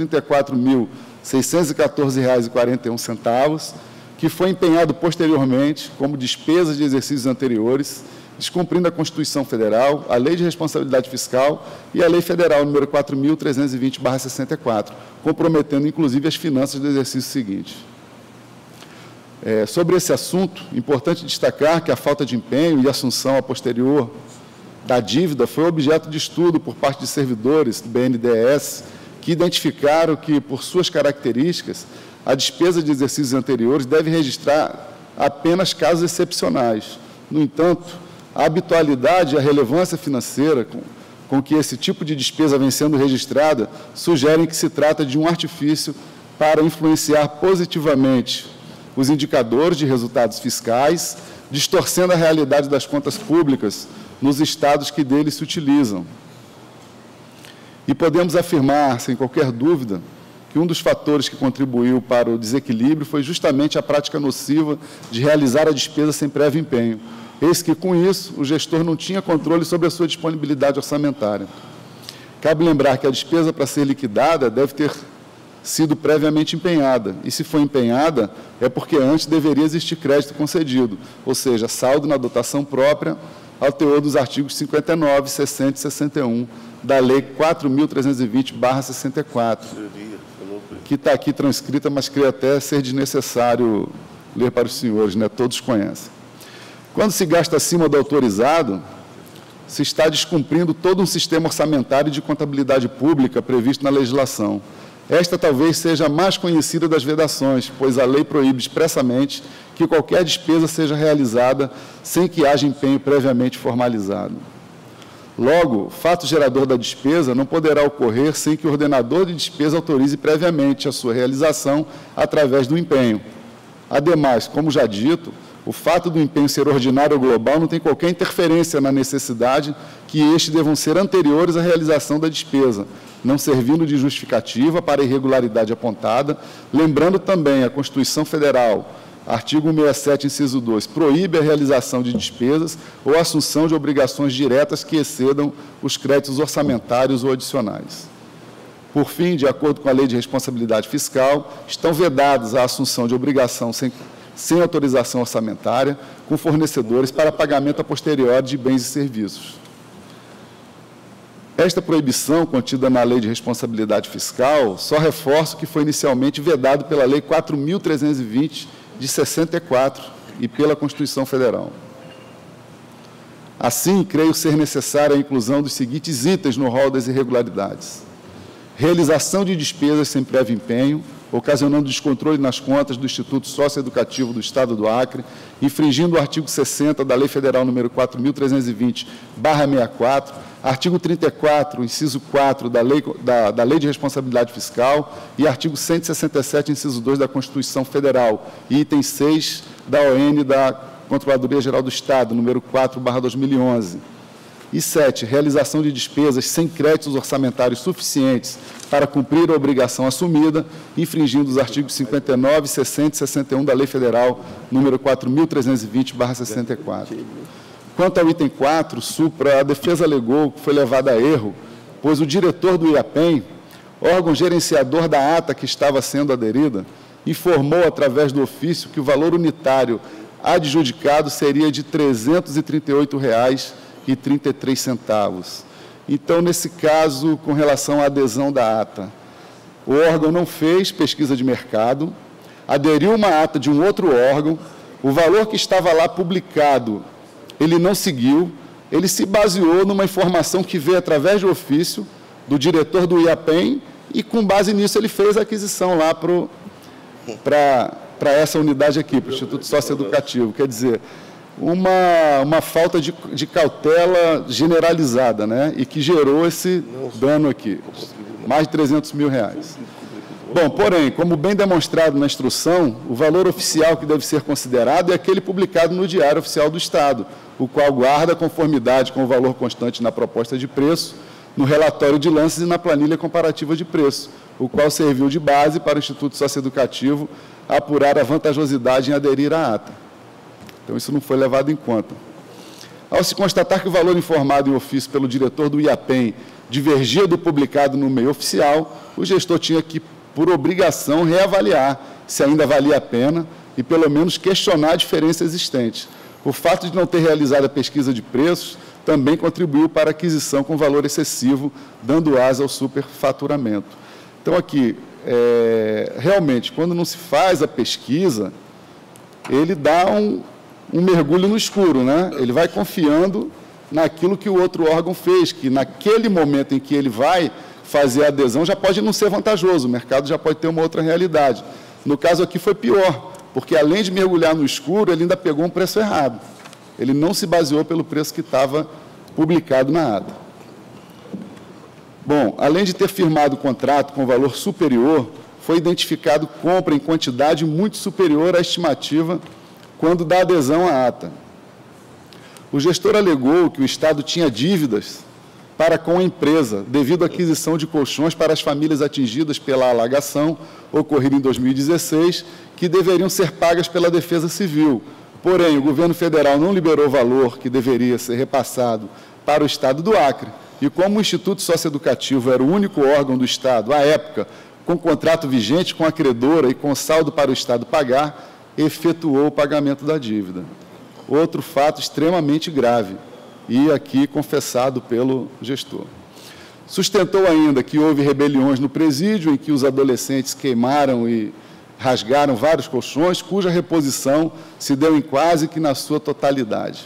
634.614,41, que foi empenhado posteriormente como despesas de exercícios anteriores, descumprindo a Constituição Federal, a Lei de Responsabilidade Fiscal e a Lei Federal número 4.320/64, comprometendo, inclusive, as finanças do exercício seguinte. Sobre esse assunto, importante destacar que a falta de empenho e assunção a posterior da dívida foi objeto de estudo por parte de servidores do BNDES, que identificaram que, por suas características, a despesa de exercícios anteriores deve registrar apenas casos excepcionais. No entanto, A habitualidade e a relevância financeira com que esse tipo de despesa vem sendo registrada sugerem que se trata de um artifício para influenciar positivamente os indicadores de resultados fiscais, distorcendo a realidade das contas públicas nos estados que deles se utilizam. E podemos afirmar, sem qualquer dúvida, que um dos fatores que contribuiu para o desequilíbrio foi justamente a prática nociva de realizar a despesa sem prévio empenho. Eis que, com isso, o gestor não tinha controle sobre a sua disponibilidade orçamentária. Cabe lembrar que a despesa para ser liquidada deve ter sido previamente empenhada, e se for empenhada, é porque antes deveria existir crédito concedido, ou seja, saldo na dotação própria, ao teor dos artigos 59, 60 e 61 da Lei 4.320/64, que está aqui transcrita, mas creio até ser desnecessário ler para os senhores, né? Todos conhecem. Quando se gasta acima do autorizado, se está descumprindo todo um sistema orçamentário de contabilidade pública previsto na legislação. Esta talvez seja a mais conhecida das vedações, pois a lei proíbe expressamente que qualquer despesa seja realizada sem que haja empenho previamente formalizado. Logo, o fato gerador da despesa não poderá ocorrer sem que o ordenador de despesa autorize previamente a sua realização através do empenho. Ademais, como já dito, o fato do empenho ser ordinário ou global não tem qualquer interferência na necessidade que estes devam ser anteriores à realização da despesa, não servindo de justificativa para a irregularidade apontada, lembrando também a Constituição Federal, artigo 167, inciso 2, proíbe a realização de despesas ou a assunção de obrigações diretas que excedam os créditos orçamentários ou adicionais. Por fim, de acordo com a Lei de Responsabilidade Fiscal, estão vedados a assunção de obrigação sem autorização orçamentária com fornecedores para pagamento a posteriori de bens e serviços. Esta proibição, contida na Lei de Responsabilidade Fiscal, só reforça o que foi inicialmente vedado pela Lei 4.320, de 64, e pela Constituição Federal. Assim, creio ser necessária a inclusão dos seguintes itens no rol das irregularidades: realização de despesas sem prévio empenho, ocasionando descontrole nas contas do Instituto Socioeducativo do Estado do Acre, infringindo o artigo 60 da Lei Federal número 4.320/64, artigo 34, inciso 4 da Lei de Responsabilidade Fiscal e artigo 167, inciso 2 da Constituição Federal, e item 6 da ON da Controladoria Geral do Estado, número 4/2011. E 7, realização de despesas sem créditos orçamentários suficientes para cumprir a obrigação assumida, infringindo os artigos 59, 60 e 61 da Lei Federal número 4.320/64. Quanto ao item 4, supra, a defesa alegou que foi levada a erro, pois o diretor do IAPEM, órgão gerenciador da ata que estava sendo aderida, informou através do ofício que o valor unitário adjudicado seria de R$ 338,33. Então, nesse caso, com relação à adesão da ata, o órgão não fez pesquisa de mercado, aderiu uma ata de um outro órgão, o valor que estava lá publicado, ele não seguiu, ele se baseou numa informação que veio através do ofício do diretor do IAPEM e, com base nisso, ele fez a aquisição lá para essa unidade aqui, para o Instituto Socioeducativo. Quer dizer, uma falta de cautela generalizada, né? E que gerou esse dano aqui, mais de R$300 mil. Bom, porém, como bem demonstrado na instrução, o valor oficial que deve ser considerado é aquele publicado no Diário Oficial do Estado, o qual guarda conformidade com o valor constante na proposta de preço, no relatório de lances e na planilha comparativa de preço, o qual serviu de base para o Instituto Socioeducativo apurar a vantajosidade em aderir à ata. Então, isso não foi levado em conta. Ao se constatar que o valor informado em ofício pelo diretor do IAPEM divergia do publicado no meio oficial, o gestor tinha que, por obrigação, reavaliar se ainda valia a pena e, pelo menos, questionar a diferença existente. O fato de não ter realizado a pesquisa de preços também contribuiu para a aquisição com valor excessivo, dando asa ao superfaturamento. Então, aqui, realmente, quando não se faz a pesquisa, ele dá um mergulho no escuro, né? Ele vai confiando naquilo que o outro órgão fez, que naquele momento em que ele vai fazer a adesão já pode não ser vantajoso, o mercado já pode ter uma outra realidade. No caso aqui foi pior, porque além de mergulhar no escuro, ele ainda pegou um preço errado. Ele não se baseou pelo preço que estava publicado na ata. Bom, além de ter firmado o contrato com valor superior, foi identificado compra em quantidade muito superior à estimativa quando da adesão à ata. O gestor alegou que o Estado tinha dívidas para com a empresa, devido à aquisição de colchões para as famílias atingidas pela alagação ocorrida em 2016, que deveriam ser pagas pela Defesa Civil. Porém, o governo federal não liberou o valor que deveria ser repassado para o Estado do Acre, e como o Instituto Socioeducativo era o único órgão do Estado, à época, com contrato vigente com a credora e com saldo para o Estado pagar, efetuou o pagamento da dívida. Outro fato extremamente grave, e aqui confessado pelo gestor. Sustentou ainda que houve rebeliões no presídio, em que os adolescentes queimaram e rasgaram vários colchões, cuja reposição se deu em quase que na sua totalidade.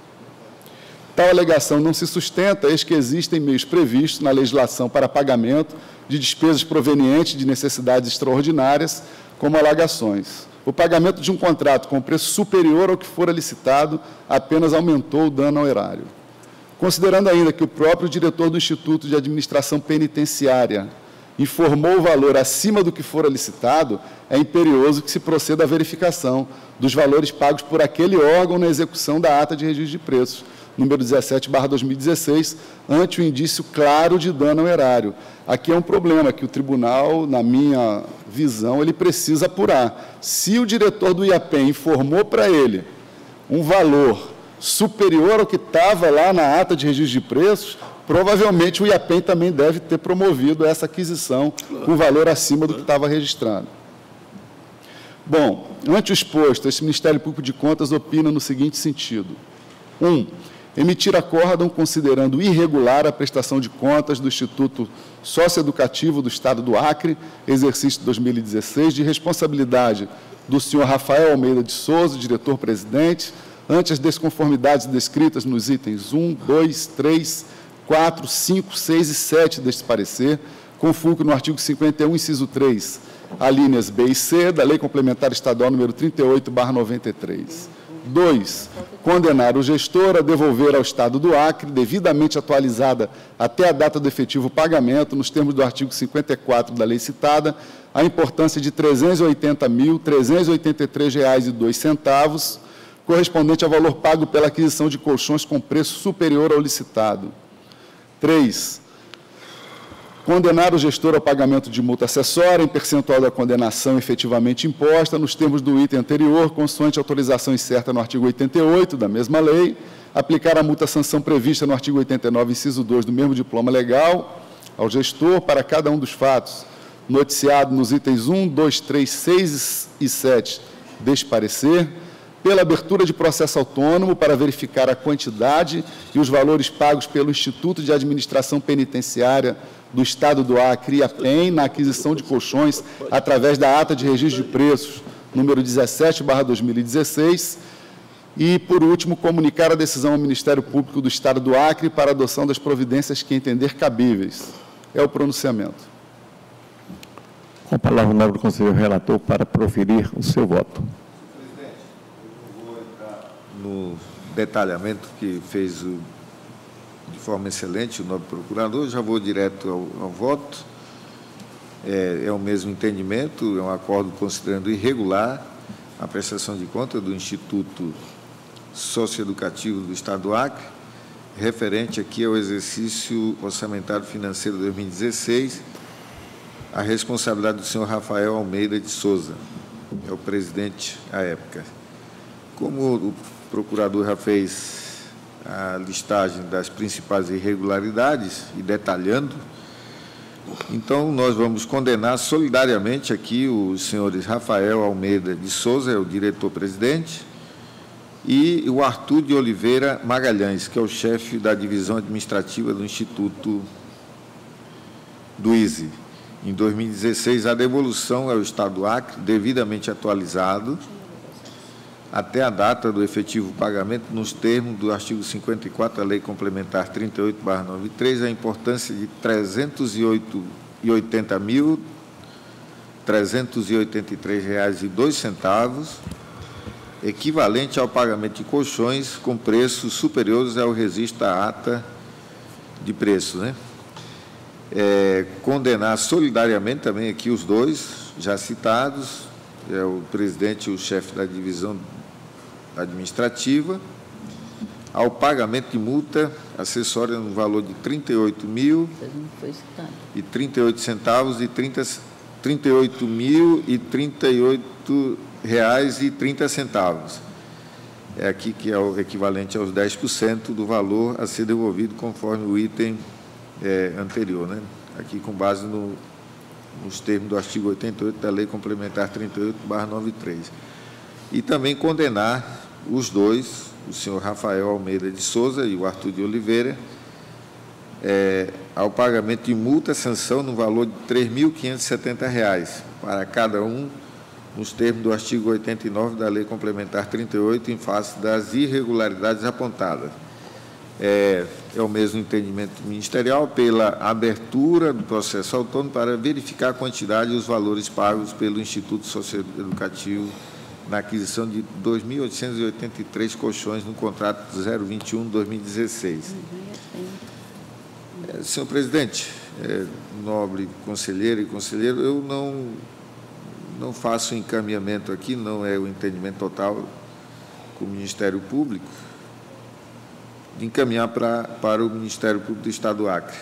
Tal alegação não se sustenta, eis que existem meios previstos na legislação para pagamento de despesas provenientes de necessidades extraordinárias, como alagações. O pagamento de um contrato com preço superior ao que fora licitado apenas aumentou o dano ao erário. Considerando ainda que o próprio diretor do Instituto de Administração Penitenciária informou o valor acima do que fora licitado, é imperioso que se proceda à verificação dos valores pagos por aquele órgão na execução da ata de registro de preços, número 17/2016, ante o indício claro de dano ao erário. Aqui é um problema que o tribunal, na minha visão, ele precisa apurar. Se o diretor do IAPEM informou para ele um valor superior ao que estava lá na ata de registro de preços, provavelmente o IAPEM também deve ter promovido essa aquisição com valor acima do que estava registrado. Bom, ante o exposto, esse Ministério Público de Contas opina no seguinte sentido. 1. Emitir acórdão considerando irregular a prestação de contas do Instituto Socioeducativo do Estado do Acre, exercício 2016, de responsabilidade do senhor Rafael Almeida de Souza, diretor-presidente, ante as desconformidades descritas nos itens 1, 2, 3, 4, 5, 6 e 7 deste parecer, com fulcro no artigo 51, inciso 3, alíneas B e C, da Lei Complementar Estadual número 38/93. 2. Condenar o gestor a devolver ao Estado do Acre, devidamente atualizada até a data do efetivo pagamento, nos termos do artigo 54 da lei citada, a importância de R$ 380.383,02, correspondente ao valor pago pela aquisição de colchões com preço superior ao licitado. 3. Condenar o gestor ao pagamento de multa acessória em percentual da condenação efetivamente imposta, nos termos do item anterior, consoante autorização incerta no artigo 88 da mesma lei, aplicar a multa-sanção prevista no artigo 89, inciso 2 do mesmo diploma legal, ao gestor para cada um dos fatos noticiado nos itens 1, 2, 3, 6 e 7 deste parecer, pela abertura de processo autônomo para verificar a quantidade e os valores pagos pelo Instituto de Administração Penitenciária do Estado do Acre, IAPEM, na aquisição de colchões através da ata de registro de preços, número 17/2016, e, por último, comunicar a decisão ao Ministério Público do Estado do Acre para a adoção das providências que entender cabíveis. É o pronunciamento. Com a palavra o nobre conselheiro relator para proferir o seu voto. Presidente, eu vou entrar no detalhamento que fez de forma excelente o nobre procurador, já vou direto ao voto. É o mesmo entendimento, é um acordo considerando irregular a prestação de contas do Instituto Socioeducativo do Estado do Acre, referente aqui ao exercício orçamentário financeiro 2016, a responsabilidade do senhor Rafael Almeida de Souza, é o presidente à época. Como o procurador já fez a listagem das principais irregularidades e detalhando, então nós vamos condenar solidariamente aqui os senhores Rafael Almeida de Souza, é o diretor-presidente, e o Arthur de Oliveira Magalhães, que é o chefe da divisão administrativa do Instituto do ISE. Em 2016, a devolução ao Estado do Acre, devidamente atualizado, até a data do efetivo pagamento, nos termos do artigo 54 da Lei Complementar 38/93, a importância de R$ 380.383,02, equivalente ao pagamento de colchões com preços superiores ao registro da ata de preços, né? Condenar solidariamente também aqui os dois já citados, o presidente e o chefe da divisão administrativa, ao pagamento de multa acessória no valor de R$ 38.038 e R$38.038,30. É aqui que é o equivalente aos 10% do valor a ser devolvido conforme o item anterior, né? Aqui com base nos termos do artigo 88 da Lei Complementar 38/93. E também condenar os dois, o senhor Rafael Almeida de Souza e o Arthur de Oliveira, ao pagamento de multa sanção no valor de R$ 3.570 para cada um, nos termos do artigo 89 da Lei Complementar 38, em face das irregularidades apontadas. É o mesmo entendimento ministerial pela abertura do processo autônomo para verificar a quantidade e os valores pagos pelo Instituto Socioeducativo na aquisição de 2.883 colchões no contrato 021-2016. Senhor presidente, nobre conselheira e conselheiro, eu não faço encaminhamento aqui, não é o entendimento total com o Ministério Público, de encaminhar para o Ministério Público do Estado do Acre.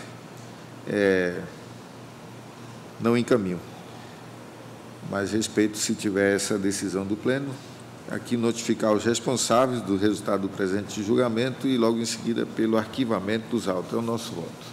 Não encaminho, mas respeito se tiver essa decisão do Pleno, aqui notificar os responsáveis do resultado do presente julgamento e logo em seguida pelo arquivamento dos autos. É o nosso voto.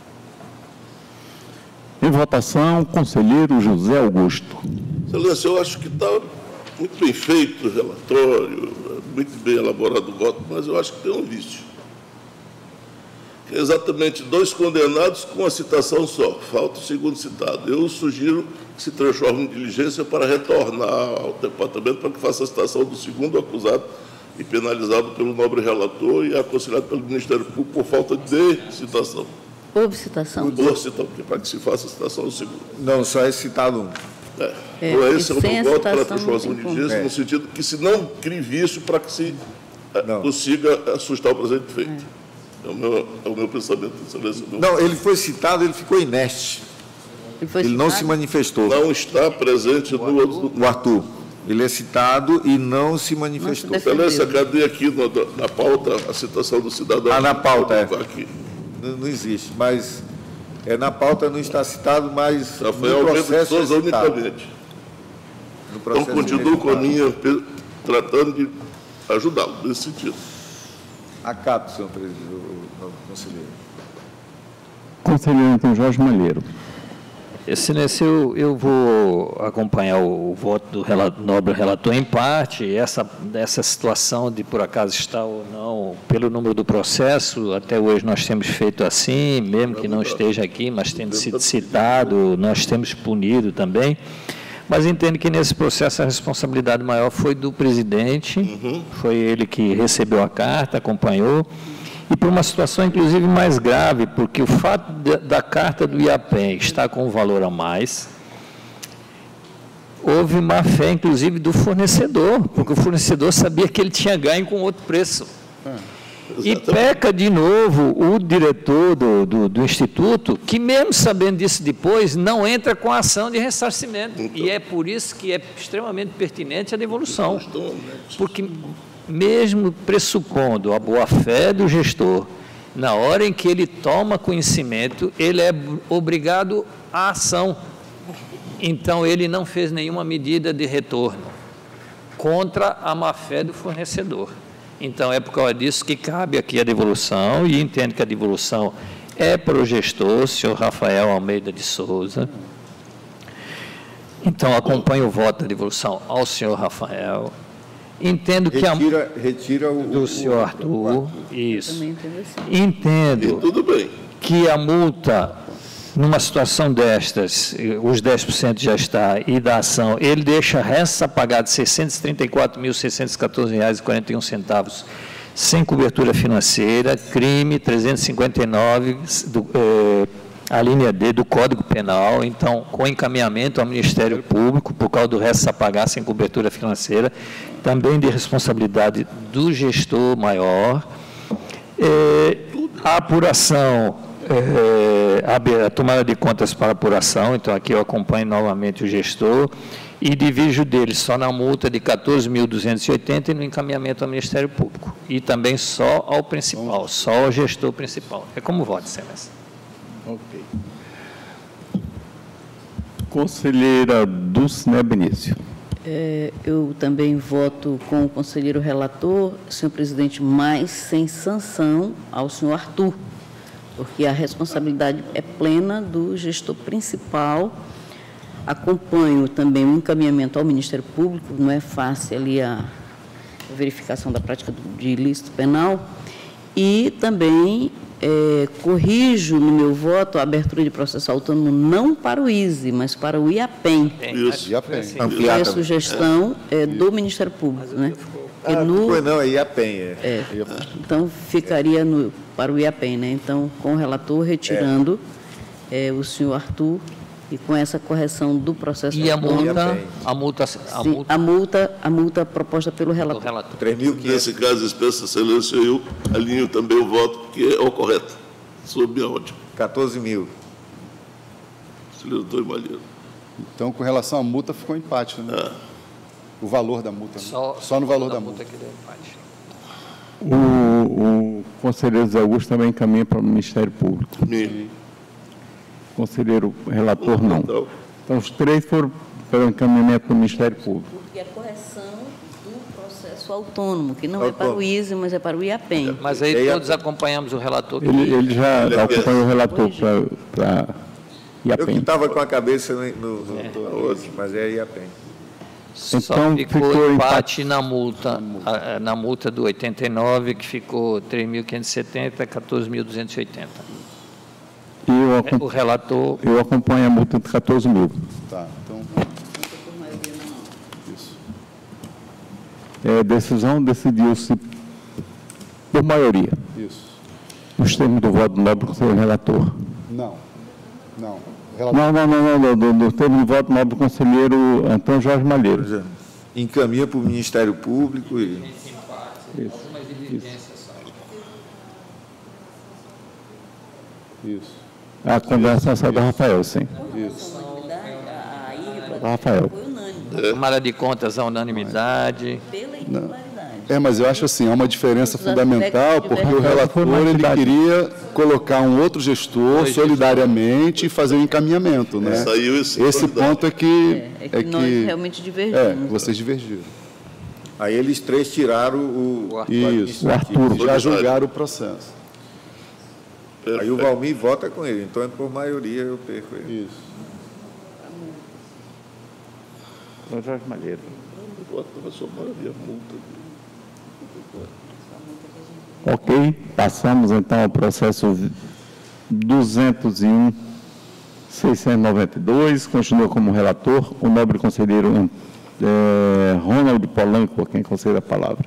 Em votação, conselheiro José Augusto. Excelência, eu acho que está muito bem feito o relatório, muito bem elaborado o voto, mas eu acho que tem um vício. Que é exatamente 2 condenados com uma citação só, falta o segundo citado. Eu sugiro que se transforme em diligência para retornar ao departamento para que faça a citação do segundo acusado e penalizado pelo nobre relator e aconselhado pelo Ministério Público por falta de citação. Houve citação? Houve citação, para que se faça a citação do segundo. Não, só é citado um. Então, esse é o meu voto para a transformação de diligência, no sentido que se não crie vício para que se consiga assustar o presente feito. É o meu pensamento, excelência. Não, ele foi citado, ele ficou inerte. Ele não se manifestou. Não está presente no Arthur. Ele é citado e não se manifestou. Excelência, cadê aqui na pauta a citação do cidadão? Na pauta, aqui. Não existe, mas na pauta não está citado, mas Rafael no processo Souza unicamente. Então, continuo com a minha, tratando de ajudá-lo nesse sentido. Acato, senhor presidente, conselheiro. Conselheiro, então, Jorge Malheiro. Excelência, eu vou acompanhar o voto do nobre relator em parte. Essa situação de, por acaso, estar ou não, pelo número do processo, até hoje nós temos feito assim, mesmo que não esteja aqui, mas tendo sido citado, nós temos punido também. Mas entendo que nesse processo a responsabilidade maior foi do presidente, foi ele que recebeu a carta, acompanhou, e por uma situação, inclusive, mais grave, porque o fato da carta do IAPEM estar com um valor a mais, houve má fé, inclusive, do fornecedor, porque o fornecedor sabia que ele tinha ganho com outro preço. E peca de novo o diretor do Instituto, que mesmo sabendo disso depois, não entra com a ação de ressarcimento. Então, e é por isso que é extremamente pertinente a devolução. Porque mesmo pressupondo a boa-fé do gestor, na hora em que ele toma conhecimento, ele é obrigado à ação. Então, ele não fez nenhuma medida de retorno contra a má-fé do fornecedor. Então, é por causa disso que cabe aqui a devolução, e entendo que a devolução é para o gestor, o senhor Rafael Almeida de Souza. Então, acompanho o voto da devolução ao senhor Rafael. Entendo que retira o do senhor Arthur. Isso. Entendo que a multa, numa situação destas, os 10% já está, e da ação, ele deixa resta a pagar de R$ 634.614,41, sem cobertura financeira, crime 359, a linha D do Código Penal, então, com encaminhamento ao Ministério Público, por causa do resto a pagar sem cobertura financeira, também de responsabilidade do gestor maior, a apuração, a tomada de contas para apuração, então aqui eu acompanho novamente o gestor, e divijo dele só na multa de 14.280 e no encaminhamento ao Ministério Público. E também só ao principal, só ao gestor principal. É como voto, Excelência. Ok. Conselheira Dulcinea Benício. Eu também voto com o conselheiro relator, senhor presidente, mas sem sanção ao senhor Arthur, porque a responsabilidade é plena do gestor principal. Acompanho também o encaminhamento ao Ministério Público, não é fácil ali a verificação da prática de ilícito penal, e também corrijo no meu voto a abertura de processo autônomo não para o ISE, mas para o IAPEN. Isso. Que é a sugestão do Ministério Público, né? Não, é IAPEN. Então, ficaria para o IAPEN, né? Então, com o relator retirando o senhor Arthur e com essa correção do processo autônomo. E a multa proposta pelo relator. 3.500. Nesse caso, Excelência, eu alinho também o voto, que é o correto, sob a ótima. 14.000. Conselheiro Antônio Malheiro. Então, com relação à multa, ficou empate, né? O valor da multa. Só no valor da multa. Que deu empate. O conselheiro Zé Augusto também encaminha para o Ministério Público. Conselheiro relator, não. Então, os três foram pelo encaminhamento para o Ministério Público. Porque a correção do processo autônomo, que não é para o ISE, mas é para o IAPEN. Mas aí todos acompanhamos o relator. Ele já acompanhou o relator para IAPEN. Eu que estava com a cabeça no outro, mas é IAPEN. Só Então, ficou empate na multa do 89, que ficou 3.570, 14.280. E o relator... Eu acompanho a multa de 14.000. Tá, então... Isso. Decisão decidiu-se por maioria. Isso. Os termos do voto do nobre conselheiro relator. Não. Do termo do voto do nobre conselheiro Antônio Jorge Malheiro. Encaminha para o Ministério Público e... Isso. A condenação só do Rafael, sim. Isso. Rafael. Câmara de Contas, a unanimidade. Pela irregularidade. Mas eu acho assim, há uma diferença fundamental, porque o relator ele queria colocar um outro gestor solidariamente e fazer um encaminhamento, né? Esse ponto é que... nós realmente divergimos. Vocês divergiram. Aí eles três tiraram o Arthur. Já julgaram o processo. Aí o Valmir vota com ele, então por maioria eu perco ele. Isso. Antônio Jorge Malheiro. Ok, passamos então ao processo 201.692, continua como relator o nobre conselheiro Ronald Polanco, quem concede a palavra.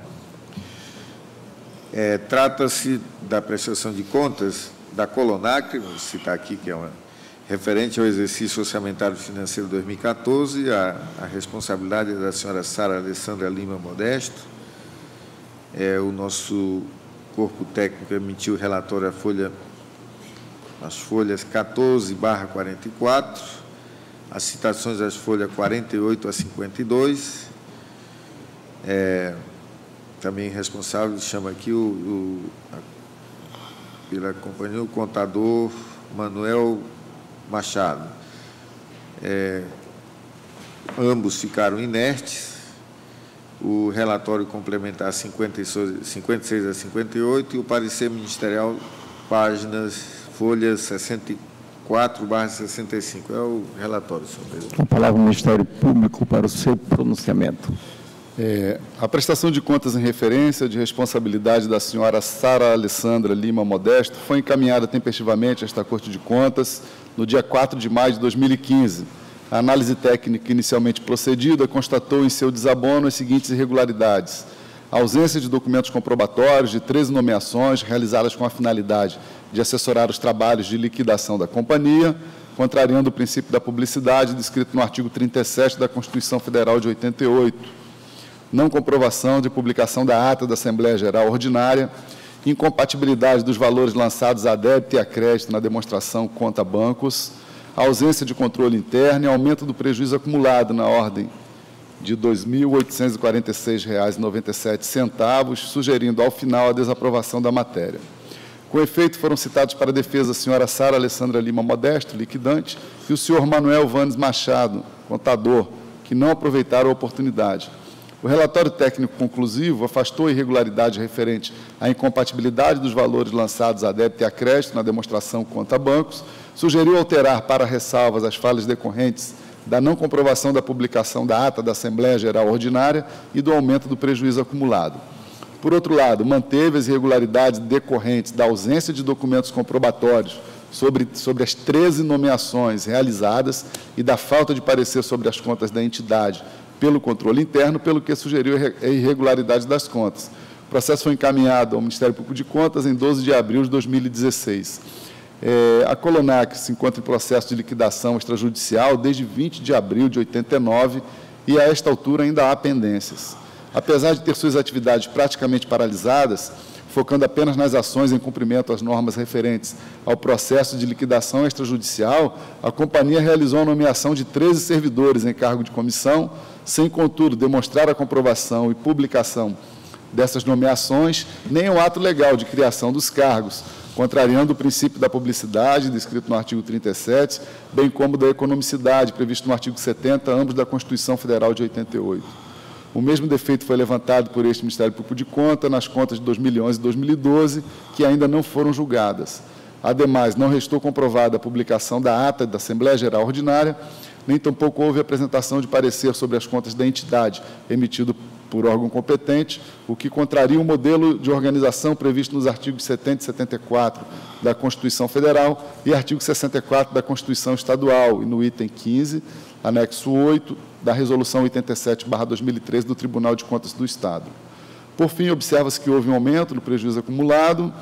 Trata-se da prestação de contas da Colonac, vou citar aqui, que é referente ao exercício orçamentário financeiro 2014, a responsabilidade da senhora Sara Alessandra Lima Modesto. O nosso corpo técnico emitiu o relatório as folhas 14/44, as citações das folhas 48 a 52. Também responsável, chama aqui pela companhia, o contador Manuel Machado. Ambos ficaram inertes. O relatório complementar 56 a 58 e o parecer ministerial, folhas 64/65. É o relatório, senhor presidente. Com a palavra o Ministério Público para o seu pronunciamento. A prestação de contas em referência de responsabilidade da senhora Sara Alessandra Lima Modesto foi encaminhada tempestivamente a esta Corte de Contas no dia 4 de maio de 2015. A análise técnica inicialmente procedida constatou em seu desabono as seguintes irregularidades. ausência de documentos comprobatórios de 13 nomeações realizadas com a finalidade de assessorar os trabalhos de liquidação da companhia, contrariando o princípio da publicidade descrito no artigo 37 da Constituição Federal de 88, não comprovação de publicação da ata da Assembleia Geral Ordinária, incompatibilidade dos valores lançados a débito e a crédito na demonstração conta bancos, ausência de controle interno e aumento do prejuízo acumulado na ordem de R$ 2.846,97, sugerindo, ao final, a desaprovação da matéria. Com efeito, foram citados para a defesa a senhora Sara Alessandra Lima Modesto, liquidante, e o senhor Manuel Vanes Machado, contador, que não aproveitaram a oportunidade. O relatório técnico conclusivo afastou a irregularidade referente à incompatibilidade dos valores lançados a débito e a crédito na demonstração conta bancos, sugeriu alterar para ressalvas as falhas decorrentes da não comprovação da publicação da ata da Assembleia Geral Ordinária e do aumento do prejuízo acumulado. Por outro lado, manteve as irregularidades decorrentes da ausência de documentos comprobatórios sobre as 13 nomeações realizadas e da falta de parecer sobre as contas da entidade pelo controle interno, pelo que sugeriu a irregularidade das contas. O processo foi encaminhado ao Ministério Público de Contas em 12 de abril de 2016. A Colonac se encontra em processo de liquidação extrajudicial desde 20 de abril de 89 e, a esta altura, ainda há pendências. Apesar de ter suas atividades praticamente paralisadas, focando apenas nas ações em cumprimento às normas referentes ao processo de liquidação extrajudicial, a companhia realizou a nomeação de 13 servidores em cargo de comissão, sem, contudo, demonstrar a comprovação e publicação dessas nomeações, nem o ato legal de criação dos cargos, contrariando o princípio da publicidade, descrito no artigo 37, bem como da economicidade, previsto no artigo 70, ambos da Constituição Federal de 88. O mesmo defeito foi levantado por este Ministério Público de Contas nas contas de 2011 e 2012, que ainda não foram julgadas. Ademais, não restou comprovada a publicação da ata da Assembleia Geral Ordinária, nem tampouco houve apresentação de parecer sobre as contas da entidade, emitido por órgão competente, o que contraria o modelo de organização previsto nos artigos 70 e 74 da Constituição Federal e artigo 64 da Constituição Estadual, e no item 15, anexo 8, da Resolução 87/2013 do Tribunal de Contas do Estado. Por fim, observa-se que houve um aumento no prejuízo acumulado.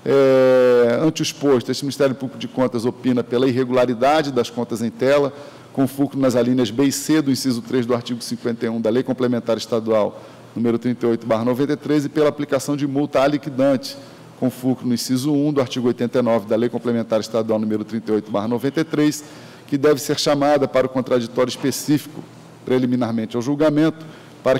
Ante o exposto, este Ministério Público de Contas opina pela irregularidade das contas em tela, com fulcro nas alíneas B e C do inciso 3 do artigo 51 da Lei Complementar Estadual número 38/93 e pela aplicação de multa a liquidante, com fulcro no inciso 1 do artigo 89 da Lei Complementar Estadual número 38/93, que deve ser chamada para o contraditório específico preliminarmente ao julgamento, para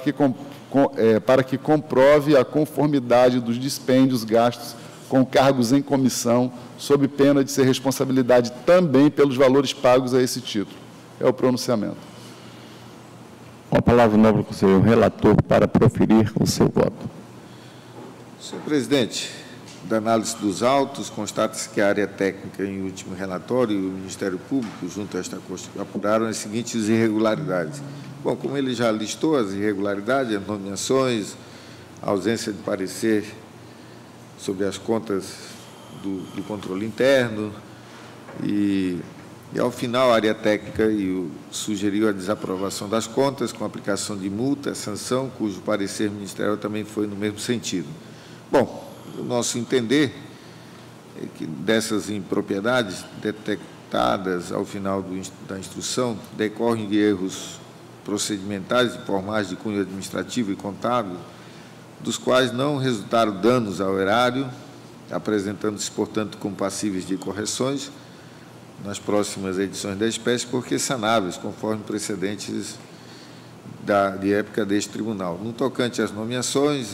que comprove a conformidade dos dispêndios gastos com cargos em comissão, sob pena de ser responsabilidade também pelos valores pagos a esse título. É o pronunciamento. Com a palavra, o nobre conselheiro relator, para proferir o seu voto. Senhor presidente, da análise dos autos, constata-se que a área técnica, em último relatório, e o Ministério Público, junto a esta Constituição, apuraram as seguintes irregularidades. Bom, como ele já listou as irregularidades, as nomeações, a ausência de parecer sobre as contas do controle interno, e ao final, a área técnica sugeriu a desaprovação das contas com aplicação de multa, sanção, cujo parecer ministerial também foi no mesmo sentido. Bom, o nosso entender é que dessas impropriedades detectadas ao final da instrução decorrem de erros procedimentais e formais de cunho administrativo e contábil, dos quais não resultaram danos ao erário, apresentando-se, portanto, como passíveis de correções nas próximas edições da espécie, porque sanáveis, conforme precedentes de época deste tribunal. No tocante às nomeações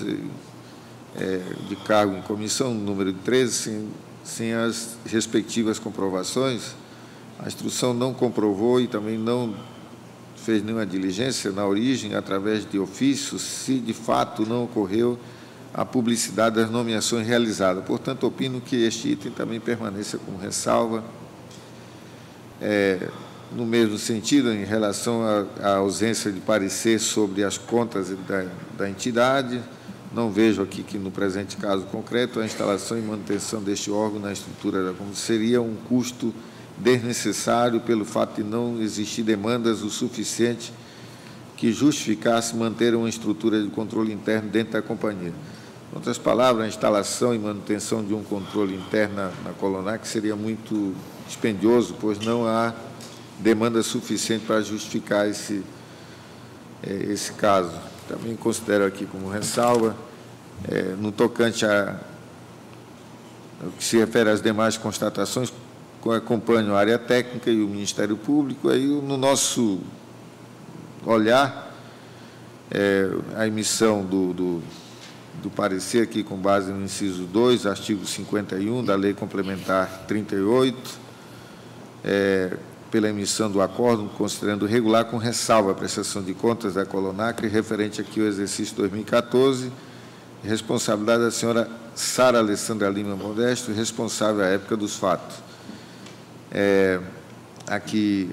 de cargo em comissão, número 13, sem as respectivas comprovações, a instrução não comprovou e também não fez nenhuma diligência na origem, através de ofício, se de fato não ocorreu a publicidade das nomeações realizadas. Portanto, opino que este item também permaneça como ressalva. No mesmo sentido, em relação à ausência de parecer sobre as contas da entidade, não vejo aqui que, no presente caso concreto, a instalação e manutenção deste órgão na estrutura da Comissão seria um custo desnecessário pelo fato de não existir demandas o suficiente que justificasse manter uma estrutura de controle interno dentro da companhia. Em outras palavras, a instalação e manutenção de um controle interno na Colonac seria muito dispendioso, pois não há demanda suficiente para justificar esse caso. Também considero aqui como ressalva, no tocante ao que se refere às demais constatações, acompanho a área técnica e o Ministério Público. Aí, no nosso olhar, a emissão do parecer aqui com base no inciso 2, artigo 51 da Lei Complementar 38, pela emissão do acórdão, considerando regular com ressalva a prestação de contas da Colonac referente aqui ao exercício 2014, responsabilidade da senhora Sara Alessandra Lima Modesto, responsável à época dos fatos. Aqui,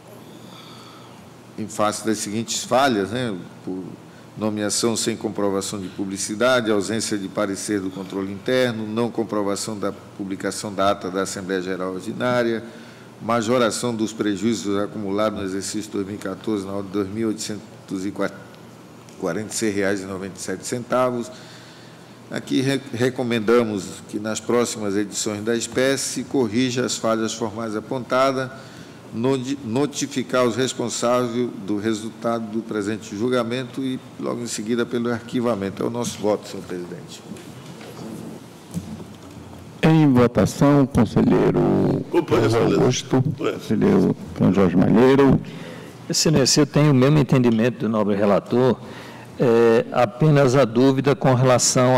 em face das seguintes falhas, por nomeação sem comprovação de publicidade, ausência de parecer do controle interno, não comprovação da publicação da ata da Assembleia Geral Ordinária, majoração dos prejuízos acumulados no exercício 2014 na ordem de R$ 2.846,97. Aqui recomendamos que nas próximas edições da espécie corrija as falhas formais apontadas, notificar os responsáveis do resultado do presente julgamento e, logo em seguida, pelo arquivamento. É o nosso voto, senhor presidente. Em votação, conselheiro Augusto, conselheiro Jorge Malheiro. Excelência, eu tenho o mesmo entendimento do nobre relator, apenas a dúvida com relação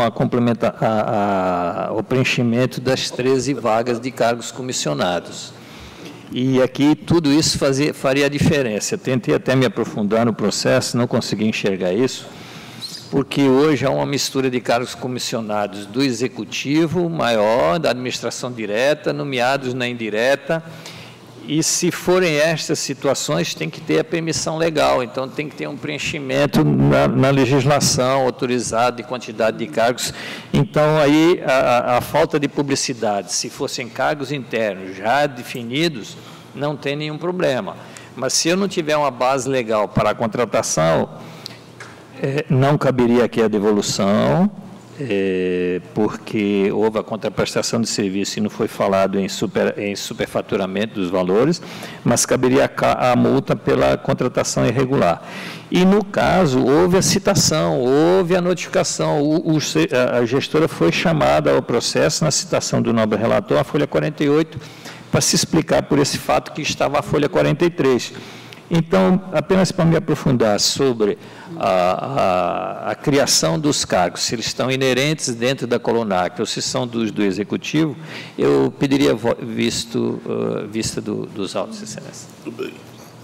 ao preenchimento das 13 vagas de cargos comissionados. E aqui tudo isso faria a diferença. Eu tentei até me aprofundar no processo, não consegui enxergar isso, porque hoje há uma mistura de cargos comissionados do Executivo maior, da administração direta, nomeados na indireta, e se forem estas situações, tem que ter a permissão legal, então tem que ter um preenchimento na legislação autorizado de quantidade de cargos. Então, aí, a falta de publicidade, se fossem cargos internos já definidos, não tem nenhum problema. Mas se eu não tiver uma base legal para a contratação, não caberia aqui a devolução, porque houve a contraprestação de serviço e não foi falado em superfaturamento dos valores, mas caberia a multa pela contratação irregular. E, no caso, houve a citação, houve a notificação, a gestora foi chamada ao processo na citação do nobre relator, a folha 48, para se explicar por esse fato que estava a folha 43. Então, apenas para me aprofundar sobre a criação dos cargos, se eles estão inerentes dentro da Colonac ou se são do Executivo, eu pediria vista dos autos, Excelência. Tudo bem.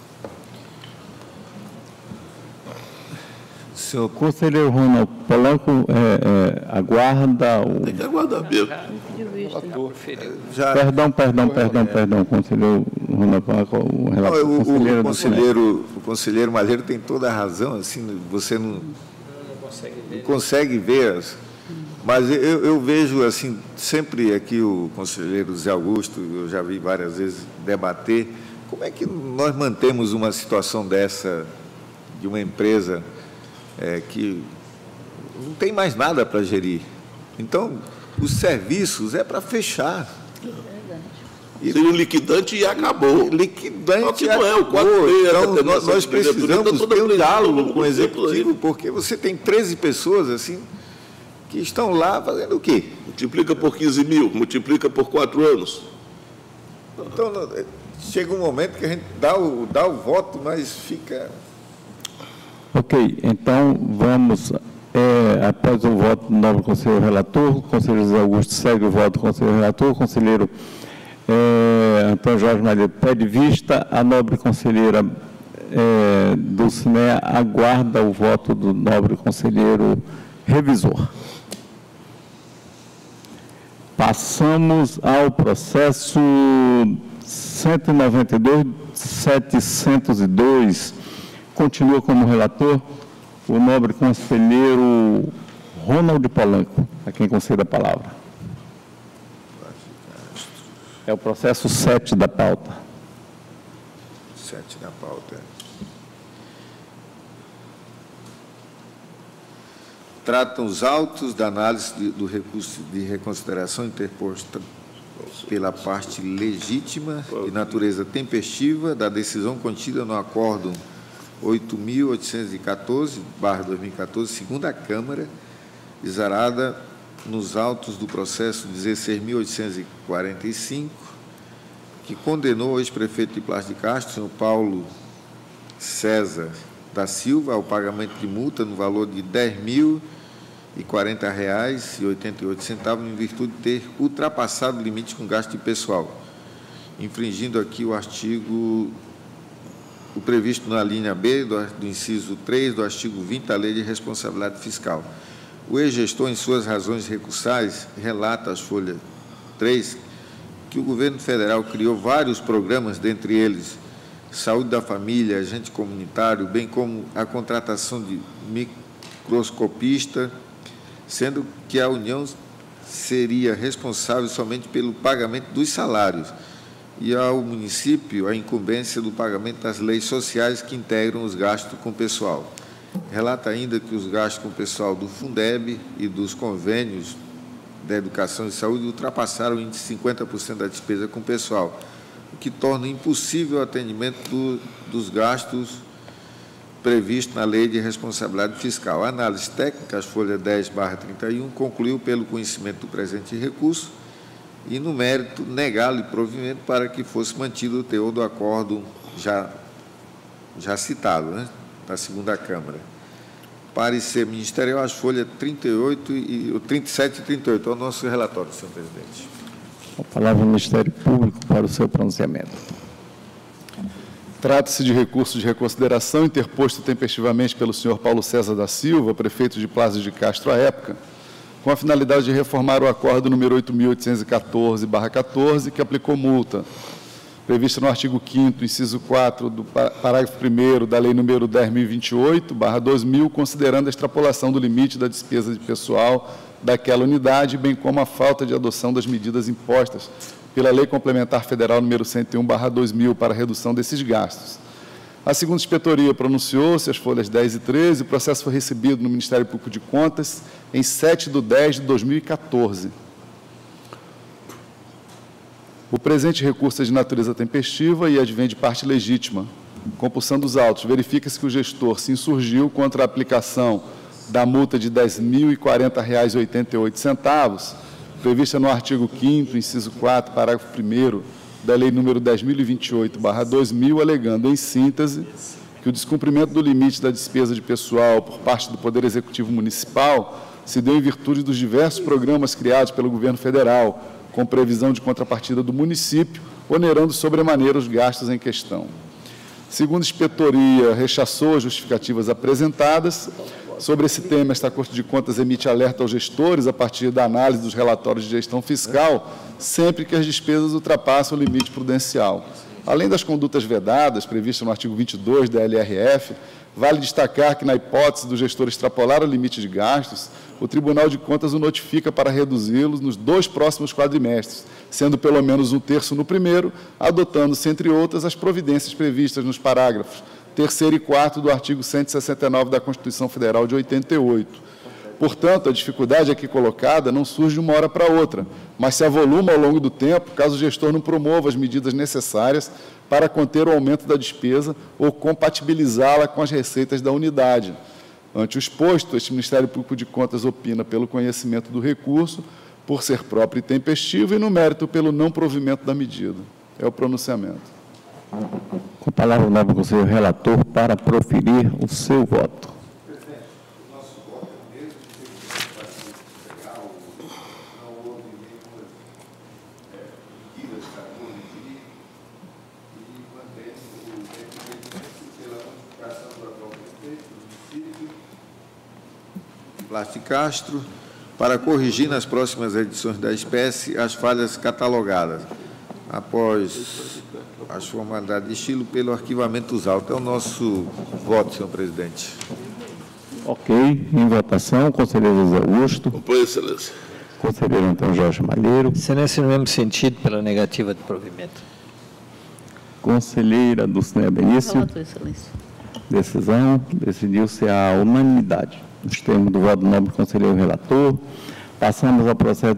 Senhor conselheiro Ronaldo Polanco, aguarda o... Tem que aguardar mesmo. Perdão, conselheiro Ronaldo Polanco, o conselheiro Malheiro tem toda a razão, assim, você não consegue ver, mas eu vejo, assim, sempre aqui o conselheiro Zé Augusto, eu já vi várias vezes debater, como é que nós mantemos uma situação dessa, de uma empresa que não tem mais nada para gerir. Então, os serviços é para fechar. Seria um liquidante e acabou. Liquidante não é o 4 então, nós precisamos ter um diálogo com o Executivo, porque você tem 13 pessoas assim que estão lá fazendo o quê? Multiplica por 15 mil, multiplica por 4 anos. Então, chega um momento que a gente dá o voto, mas fica... Ok, então vamos, após o voto do nobre conselheiro relator, o conselheiro José Augusto segue o voto do conselheiro relator, o conselheiro Antônio Jorge Malheiro pede vista, a nobre conselheira Dulcinea aguarda o voto do nobre conselheiro revisor. Passamos ao processo 192.702, continua como relator o nobre conselheiro Ronaldo Polanco, a quem concedo a palavra. É o processo 7 da pauta. 7 da pauta. tratam os autos da análise do recurso de reconsideração interposta pela parte legítima de natureza tempestiva da decisão contida no Acórdão 8.814/2014, segunda Câmara, exarada nos autos do processo 16.845, que condenou o ex-prefeito de Plácido de Castro, senhor Paulo César da Silva, ao pagamento de multa no valor de R$ 10.040,88, em virtude de ter ultrapassado o limite com gasto de pessoal, infringindo aqui o artigo, o previsto na linha B do inciso 3 do artigo 20 da Lei de Responsabilidade Fiscal. O ex-gestor, em suas razões recursais, relata às folhas 3 que o governo federal criou vários programas, dentre eles saúde da família, agente comunitário, bem como a contratação de microscopista, sendo que a União seria responsável somente pelo pagamento dos salários e ao município a incumbência do pagamento das leis sociais que integram os gastos com pessoal. Relata ainda que os gastos com pessoal do Fundeb e dos convênios da educação e saúde ultrapassaram o índice de 50% da despesa com pessoal, o que torna impossível o atendimento dos gastos previsto na Lei de Responsabilidade Fiscal. A análise técnica, as folhas 10/31, concluiu pelo conhecimento do presente recurso e, no mérito, negá-lo provimento para que fosse mantido o teor do acordo já citado, né, da segunda Câmara. Parecer ministerial, as folhas 37 e 38. É o nosso relatório, senhor presidente. A palavra ao Ministério Público para o seu pronunciamento. Trata-se de recurso de reconsideração interposto tempestivamente pelo senhor Paulo César da Silva, prefeito de Plácido de Castro à época, com a finalidade de reformar o acordo número 8.814/14, que aplicou multa prevista no artigo 5º, inciso 4, do parágrafo 1º da Lei número 10.028/2000, considerando a extrapolação do limite da despesa de pessoal daquela unidade, bem como a falta de adoção das medidas impostas pela Lei Complementar Federal número 101/2000 para a redução desses gastos. A segunda inspetoria pronunciou-se, as folhas 10 e 13, o processo foi recebido no Ministério Público de Contas em 7/10/2014. O presente recurso é de natureza tempestiva e advém de parte legítima. Compulsão dos autos, verifica-se que o gestor se insurgiu contra a aplicação da multa de R$ 10.040,88, prevista no artigo 5º, inciso 4, parágrafo 1º da Lei número 10.028/2000, alegando, em síntese, que o descumprimento do limite da despesa de pessoal por parte do Poder Executivo Municipal se deu em virtude dos diversos programas criados pelo governo federal, com previsão de contrapartida do município, onerando sobremaneira os gastos em questão. Segundo a inspetoria, rechaçou as justificativas apresentadas. Sobre esse tema, esta Corte de Contas emite alerta aos gestores a partir da análise dos relatórios de gestão fiscal, sempre que as despesas ultrapassam o limite prudencial. Além das condutas vedadas, previstas no artigo 22 da LRF, vale destacar que, na hipótese do gestor extrapolar o limite de gastos, o Tribunal de Contas o notifica para reduzi-los nos 2 próximos quadrimestres, sendo pelo menos 1/3 no primeiro, adotando-se, entre outras, as providências previstas nos parágrafos 3º e 4º do artigo 169 da Constituição Federal de 88. Portanto, a dificuldade aqui colocada não surge de uma hora para outra, mas se avoluma ao longo do tempo, caso o gestor não promova as medidas necessárias para conter o aumento da despesa ou compatibilizá-la com as receitas da unidade. Ante o exposto, este Ministério Público de Contas opina pelo conhecimento do recurso, por ser próprio e tempestivo, e no mérito pelo não provimento da medida. É o pronunciamento. Com a palavra, o novo conselheiro relator para proferir o seu voto. Presidente, o nosso voto é o mesmo, legal, não houve nenhuma medidas para corrigir e mantém o entendimento pela notificação do atual prefeito do município de Plácido de Castro para corrigir nas próximas edições da espécie as falhas catalogadas, após as formalidades de estilo pelo arquivamento dos autos. É o nosso voto, senhor presidente. Ok. Em votação, conselheiro José Augusto. Compõe, excelência. Conselheiro Antônio Jorge Malheiro. Excelência, no mesmo sentido, pela negativa de provimento. Conselheira Dulcinea Benício. Relator, excelência. decisão decidiu-se a unanimidade. Nos termos do voto do nobre conselheiro relator, passamos ao processo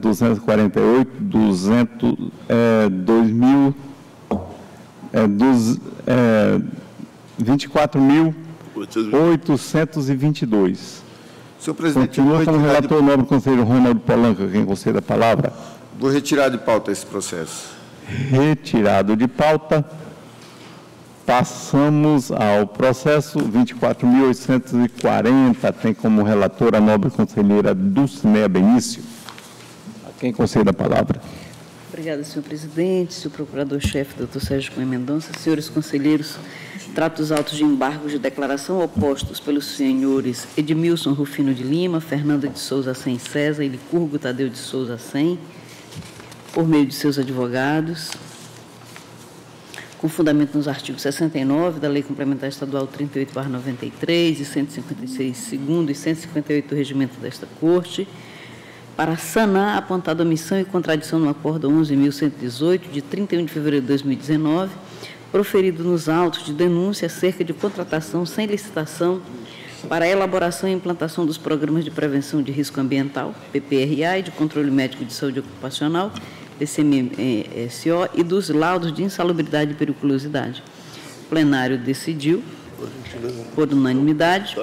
24.822. Senhor presidente, continua como relator o nobre conselheiro Ronaldo Polanco, quem concede a palavra. Vou retirar de pauta esse processo. Retirado de pauta. Passamos ao processo 24.840, tem como relatora a nobre conselheira Dulcinea Benício. A quem concede a palavra. Obrigada, senhor presidente, senhor procurador-chefe, doutor Sérgio Cunha Mendonça, senhores conselheiros, trato os autos de embargos de declaração opostos pelos senhores Edmilson Rufino de Lima, Fernanda de Souza Sem César e Licurgo Tadeu de Souza Sem, por meio de seus advogados, com fundamento nos artigos 69 da Lei Complementar Estadual 38/93 e 156 segundo e 158 do regimento desta Corte, para sanar a apontada omissão e contradição no Acordo 11.118, de 31 de fevereiro de 2019, proferido nos autos de denúncia acerca de contratação sem licitação para a elaboração e implantação dos programas de prevenção de risco ambiental, PPRA, e de controle médico de saúde ocupacional, PCMSO, e dos laudos de insalubridade e periculosidade. O plenário decidiu, por unanimidade,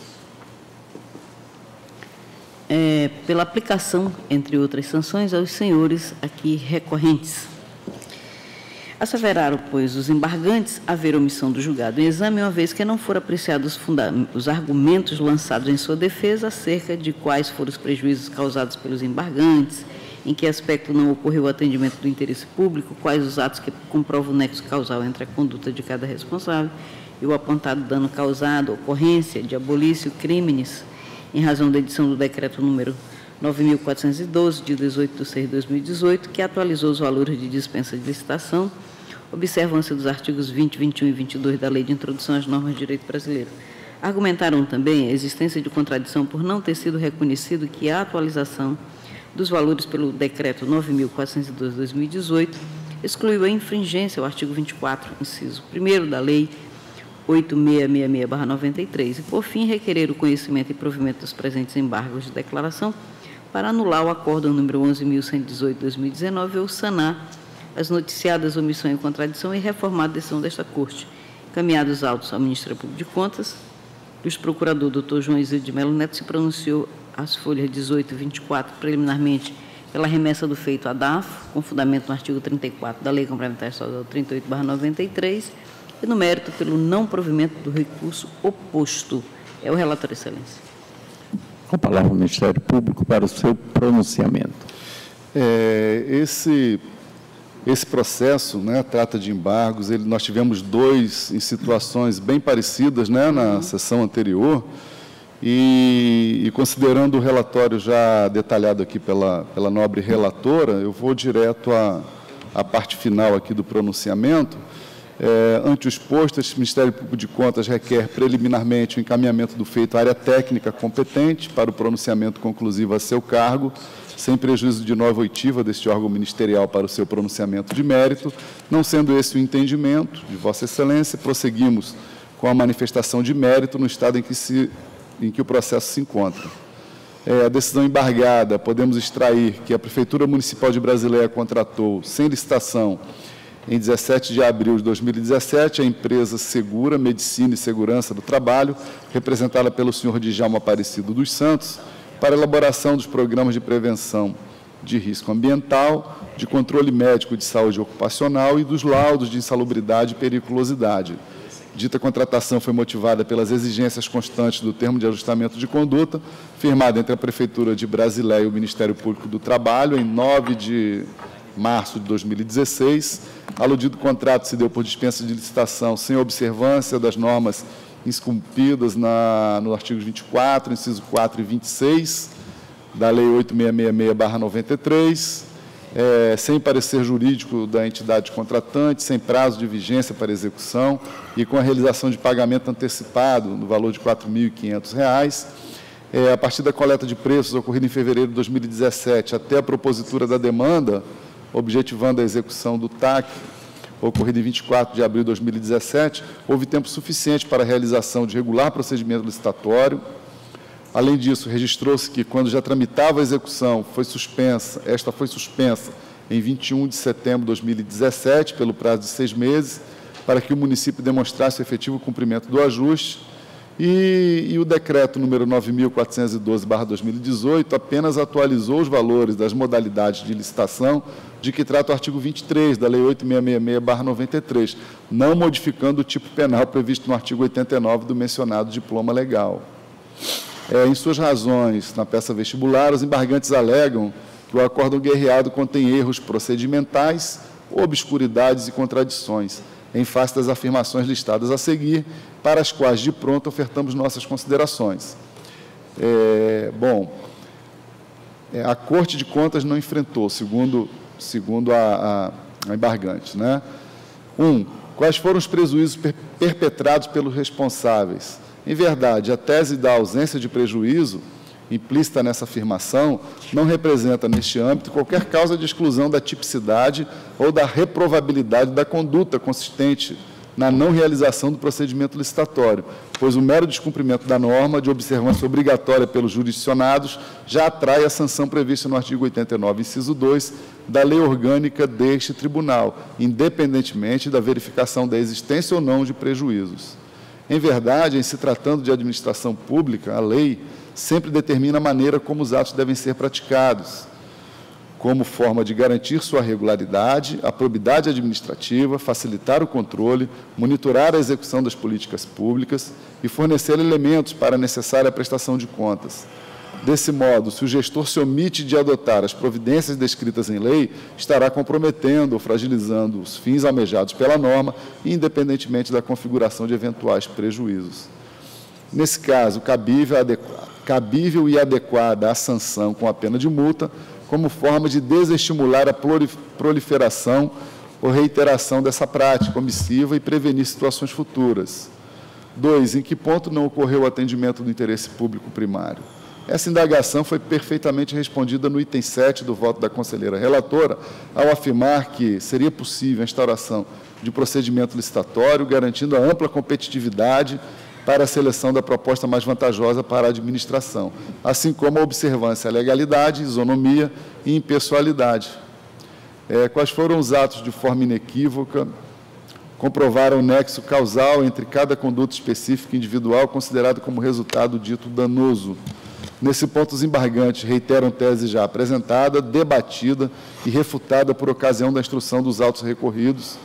pela aplicação, entre outras sanções, aos senhores aqui recorrentes. Asseveraram, pois, os embargantes haver omissão do julgado em exame, uma vez que não foram apreciados os argumentos lançados em sua defesa acerca de quais foram os prejuízos causados pelos embargantes, em que aspecto não ocorreu o atendimento do interesse público, quais os atos que comprovam o nexo causal entre a conduta de cada responsável e o apontado dano causado, ocorrência de abolício crimes, em razão da edição do decreto número 9.412, de 18 de 6 de 2018, que atualizou os valores de dispensa de licitação, observância dos artigos 20, 21 e 22 da Lei de Introdução às Normas de Direito Brasileiro. Argumentaram também a existência de contradição por não ter sido reconhecido que a atualização dos valores pelo decreto 9.412 de 2018 excluiu a infringência ao artigo 24, inciso 1º da Lei 8666/93 e, por fim, requerer o conhecimento e provimento dos presentes embargos de declaração para anular o Acórdão número 11.118 de 2019 ou sanar as noticiadas omissão e contradição e reformar a decisão desta Corte. Encaminhados autos ao Ministério Público de Contas, o procurador Dr. João Isidro de Melo Neto se pronunciou às folhas 18 e 24, preliminarmente, pela remessa do feito à DAF, com fundamento no artigo 34 da Lei Complementar Estadual 38/93, e no mérito pelo não provimento do recurso oposto. É o relator, excelência. Com a palavra o Ministério Público para o seu pronunciamento. Esse processo, né, trata de embargos. Nós tivemos dois em situações bem parecidas, né, na sessão anterior, e considerando o relatório já detalhado aqui pela nobre relatora, eu vou direto à parte final aqui do pronunciamento. Ante o exposto, este Ministério Público de Contas requer preliminarmente o encaminhamento do feito à área técnica competente para o pronunciamento conclusivo a seu cargo, sem prejuízo de nova oitiva deste órgão ministerial para o seu pronunciamento de mérito. Não sendo esse o entendimento de Vossa Excelência, prosseguimos com a manifestação de mérito no estado em que o processo se encontra. A decisão embargada, podemos extrair que a Prefeitura Municipal de Brasileia contratou, sem licitação, em 17 de abril de 2017, a empresa Segura, Medicina e Segurança do Trabalho, representada pelo senhor Djalma Aparecido dos Santos, para a elaboração dos programas de prevenção de risco ambiental, de controle médico de saúde ocupacional e dos laudos de insalubridade e periculosidade. Dita contratação foi motivada pelas exigências constantes do termo de ajustamento de conduta, firmado entre a Prefeitura de Brasileia e o Ministério Público do Trabalho, em 9 de março de 2016. Aludido contrato se deu por dispensa de licitação sem observância das normas esculpidas no artigo 24, inciso 4 e 26, da Lei 8666/93, sem parecer jurídico da entidade contratante, sem prazo de vigência para execução e com a realização de pagamento antecipado no valor de R$ 4.500, a partir da coleta de preços ocorrida em fevereiro de 2017 até a propositura da demanda, objetivando a execução do TAC, ocorrida em 24 de abril de 2017, houve tempo suficiente para a realização de regular procedimento licitatório. Além disso, registrou-se que, quando já tramitava a execução, esta foi suspensa em 21 de setembro de 2017, pelo prazo de 6 meses, para que o município demonstrasse o efetivo cumprimento do ajuste. E o decreto número 9.412/2018 apenas atualizou os valores das modalidades de licitação de que trata o artigo 23 da Lei 8.666/93, não modificando o tipo penal previsto no artigo 89 do mencionado diploma legal. Em suas razões, na peça vestibular, os embargantes alegam que o acórdão guerreado contém erros procedimentais, obscuridades e contradições, em face das afirmações listadas a seguir, para as quais, de pronto, ofertamos nossas considerações. A Corte de Contas não enfrentou, segundo a embargante, né? Quais foram os prejuízos perpetrados pelos responsáveis? Em verdade, a tese da ausência de prejuízo, implícita nessa afirmação, não representa, neste âmbito, qualquer causa de exclusão da tipicidade ou da reprovabilidade da conduta consistente na não realização do procedimento licitatório, pois o mero descumprimento da norma de observância obrigatória pelos jurisdicionados já atrai a sanção prevista no artigo 89, inciso 2, da lei orgânica deste tribunal, independentemente da verificação da existência ou não de prejuízos. Em verdade, em se tratando de administração pública, a lei sempre determina a maneira como os atos devem ser praticados, como forma de garantir sua regularidade, a probidade administrativa, facilitar o controle, monitorar a execução das políticas públicas e fornecer elementos para a necessária prestação de contas. Desse modo, se o gestor se omite de adotar as providências descritas em lei, estará comprometendo ou fragilizando os fins almejados pela norma, independentemente da configuração de eventuais prejuízos. Nesse caso, cabível e adequada a sanção com a pena de multa, como forma de desestimular a proliferação ou reiteração dessa prática omissiva e prevenir situações futuras. 2. Em que ponto não ocorreu o atendimento do interesse público primário? Essa indagação foi perfeitamente respondida no item 7 do voto da conselheira relatora, ao afirmar que seria possível a instauração de procedimento licitatório, garantindo a ampla competitividade para a seleção da proposta mais vantajosa para a administração, assim como a observância à legalidade, isonomia e impessoalidade. Quais foram os atos de forma inequívoca? Comprovaram o nexo causal entre cada conduta específica individual considerado como resultado dito danoso. Nesse ponto, os embargantes reiteram tese já apresentada, debatida e refutada por ocasião da instrução dos autos recorridos,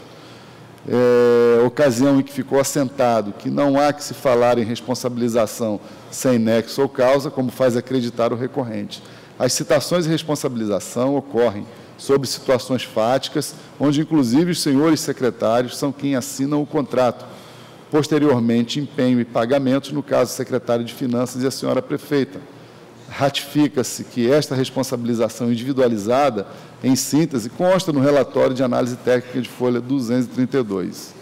ocasião em que ficou assentado que não há que se falar em responsabilização sem nexo ou causa, como faz acreditar o recorrente. As citações de responsabilização ocorrem sobre situações fáticas, onde inclusive os senhores secretários são quem assinam o contrato. Posteriormente, empenho e pagamentos, no caso, o secretário de Finanças e a senhora prefeita. Ratifica-se que esta responsabilização individualizada, em síntese, consta no relatório de análise técnica de folha 232.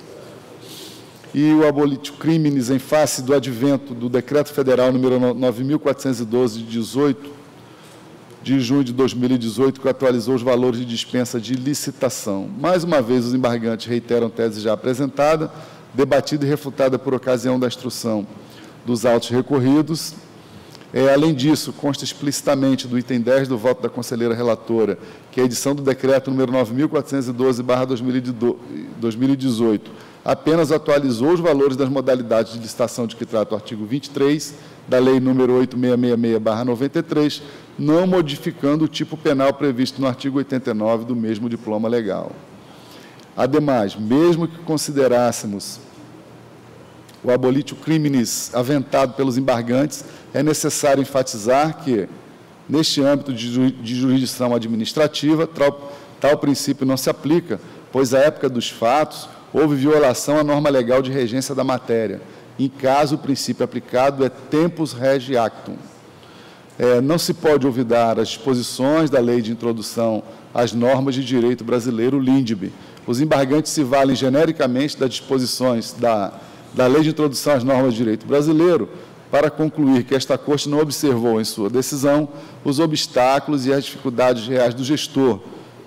E o abolitio criminis em face do advento do Decreto Federal número 9.412, de 18 de junho de 2018, que atualizou os valores de dispensa de licitação. Mais uma vez, os embargantes reiteram tese já apresentada, debatida e refutada por ocasião da instrução dos autos recorridos. Além disso, consta explicitamente do item 10 do voto da conselheira relatora que a edição do decreto número 9.412/2018 apenas atualizou os valores das modalidades de licitação de que trata o artigo 23 da Lei número 8.666/93, não modificando o tipo penal previsto no artigo 89 do mesmo diploma legal. Ademais, mesmo que considerássemos o abolitio criminis aventado pelos embargantes, é necessário enfatizar que, neste âmbito de jurisdição administrativa, tal princípio não se aplica, pois, à época dos fatos, houve violação à norma legal de regência da matéria. Em caso, o princípio aplicado é tempus regi actum. Não se pode olvidar as disposições da Lei de Introdução às Normas de Direito Brasileiro, LINDB. Os embargantes se valem genericamente das disposições da Lei de Introdução às Normas de Direito Brasileiro para concluir que esta Corte não observou em sua decisão os obstáculos e as dificuldades reais do gestor,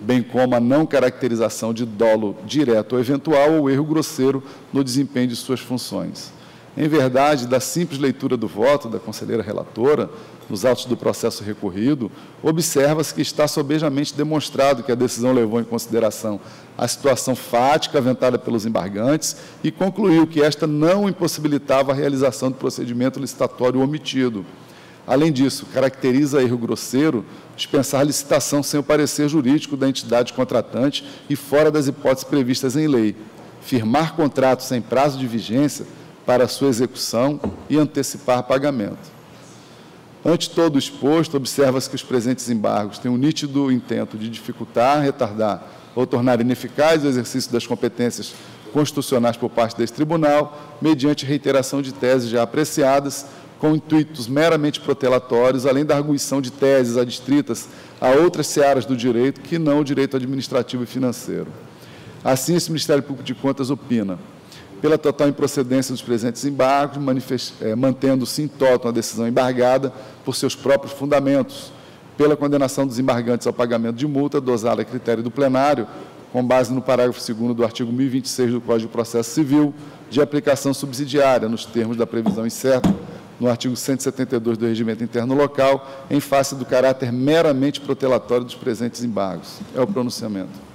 bem como a não caracterização de dolo direto ou eventual ou erro grosseiro no desempenho de suas funções. Em verdade, da simples leitura do voto da conselheira relatora, nos autos do processo recorrido, observa-se que está sobejamente demonstrado que a decisão levou em consideração a situação fática aventada pelos embargantes e concluiu que esta não impossibilitava a realização do procedimento licitatório omitido. Além disso, caracteriza erro grosseiro dispensar licitação sem o parecer jurídico da entidade contratante e fora das hipóteses previstas em lei, firmar contrato sem prazo de vigência para sua execução e antecipar pagamento. Ante todo o exposto, observa-se que os presentes embargos têm um nítido intento de dificultar, retardar ou tornar ineficaz o exercício das competências constitucionais por parte deste tribunal, mediante reiteração de teses já apreciadas, com intuitos meramente protelatórios, além da arguição de teses adstritas a outras searas do direito, que não o direito administrativo e financeiro. Assim, esse Ministério Público de Contas opina pela total improcedência dos presentes embargos, mantendo-se em toto a decisão embargada por seus próprios fundamentos, pela condenação dos embargantes ao pagamento de multa dosada a critério do plenário, com base no parágrafo 2º do artigo 1026 do Código de Processo Civil, de aplicação subsidiária, nos termos da previsão incerta no artigo 172 do Regimento Interno Local, em face do caráter meramente protelatório dos presentes embargos. É o pronunciamento.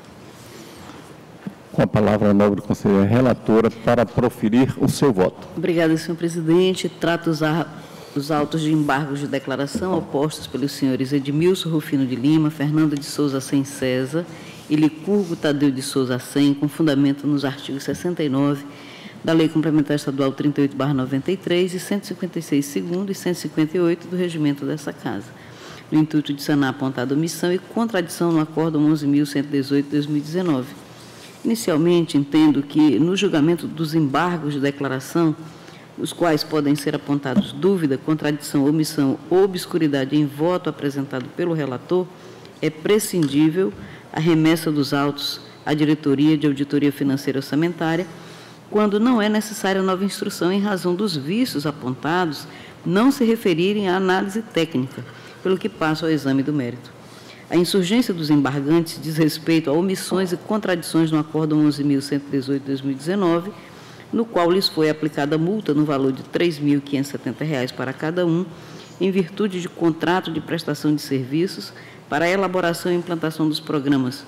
Com a palavra a nobre conselheira relatora para proferir o seu voto. Obrigada, senhor presidente. Trato os autos de embargos de declaração opostos pelos senhores Edmilson Rufino de Lima, Fernanda de Souza Sem César e Licurgo Tadeu de Souza Sem, com fundamento nos artigos 69 da Lei Complementar Estadual 38/93 e 156 segundo e 158 do regimento dessa Casa, no intuito de sanar a apontada omissão e contradição no Acórdão 11.118 de 2019. Inicialmente, entendo que, no julgamento dos embargos de declaração, os quais podem ser apontados dúvida, contradição, omissão ou obscuridade em voto apresentado pelo relator, é prescindível a remessa dos autos à Diretoria de Auditoria Financeira e Orçamentária, quando não é necessária nova instrução em razão dos vícios apontados não se referirem à análise técnica, pelo que passo ao exame do mérito. A insurgência dos embargantes diz respeito a omissões e contradições no Acórdão 11.118 de 2019, no qual lhes foi aplicada multa no valor de R$ 3.570 para cada um, em virtude de contrato de prestação de serviços para a elaboração e implantação dos programas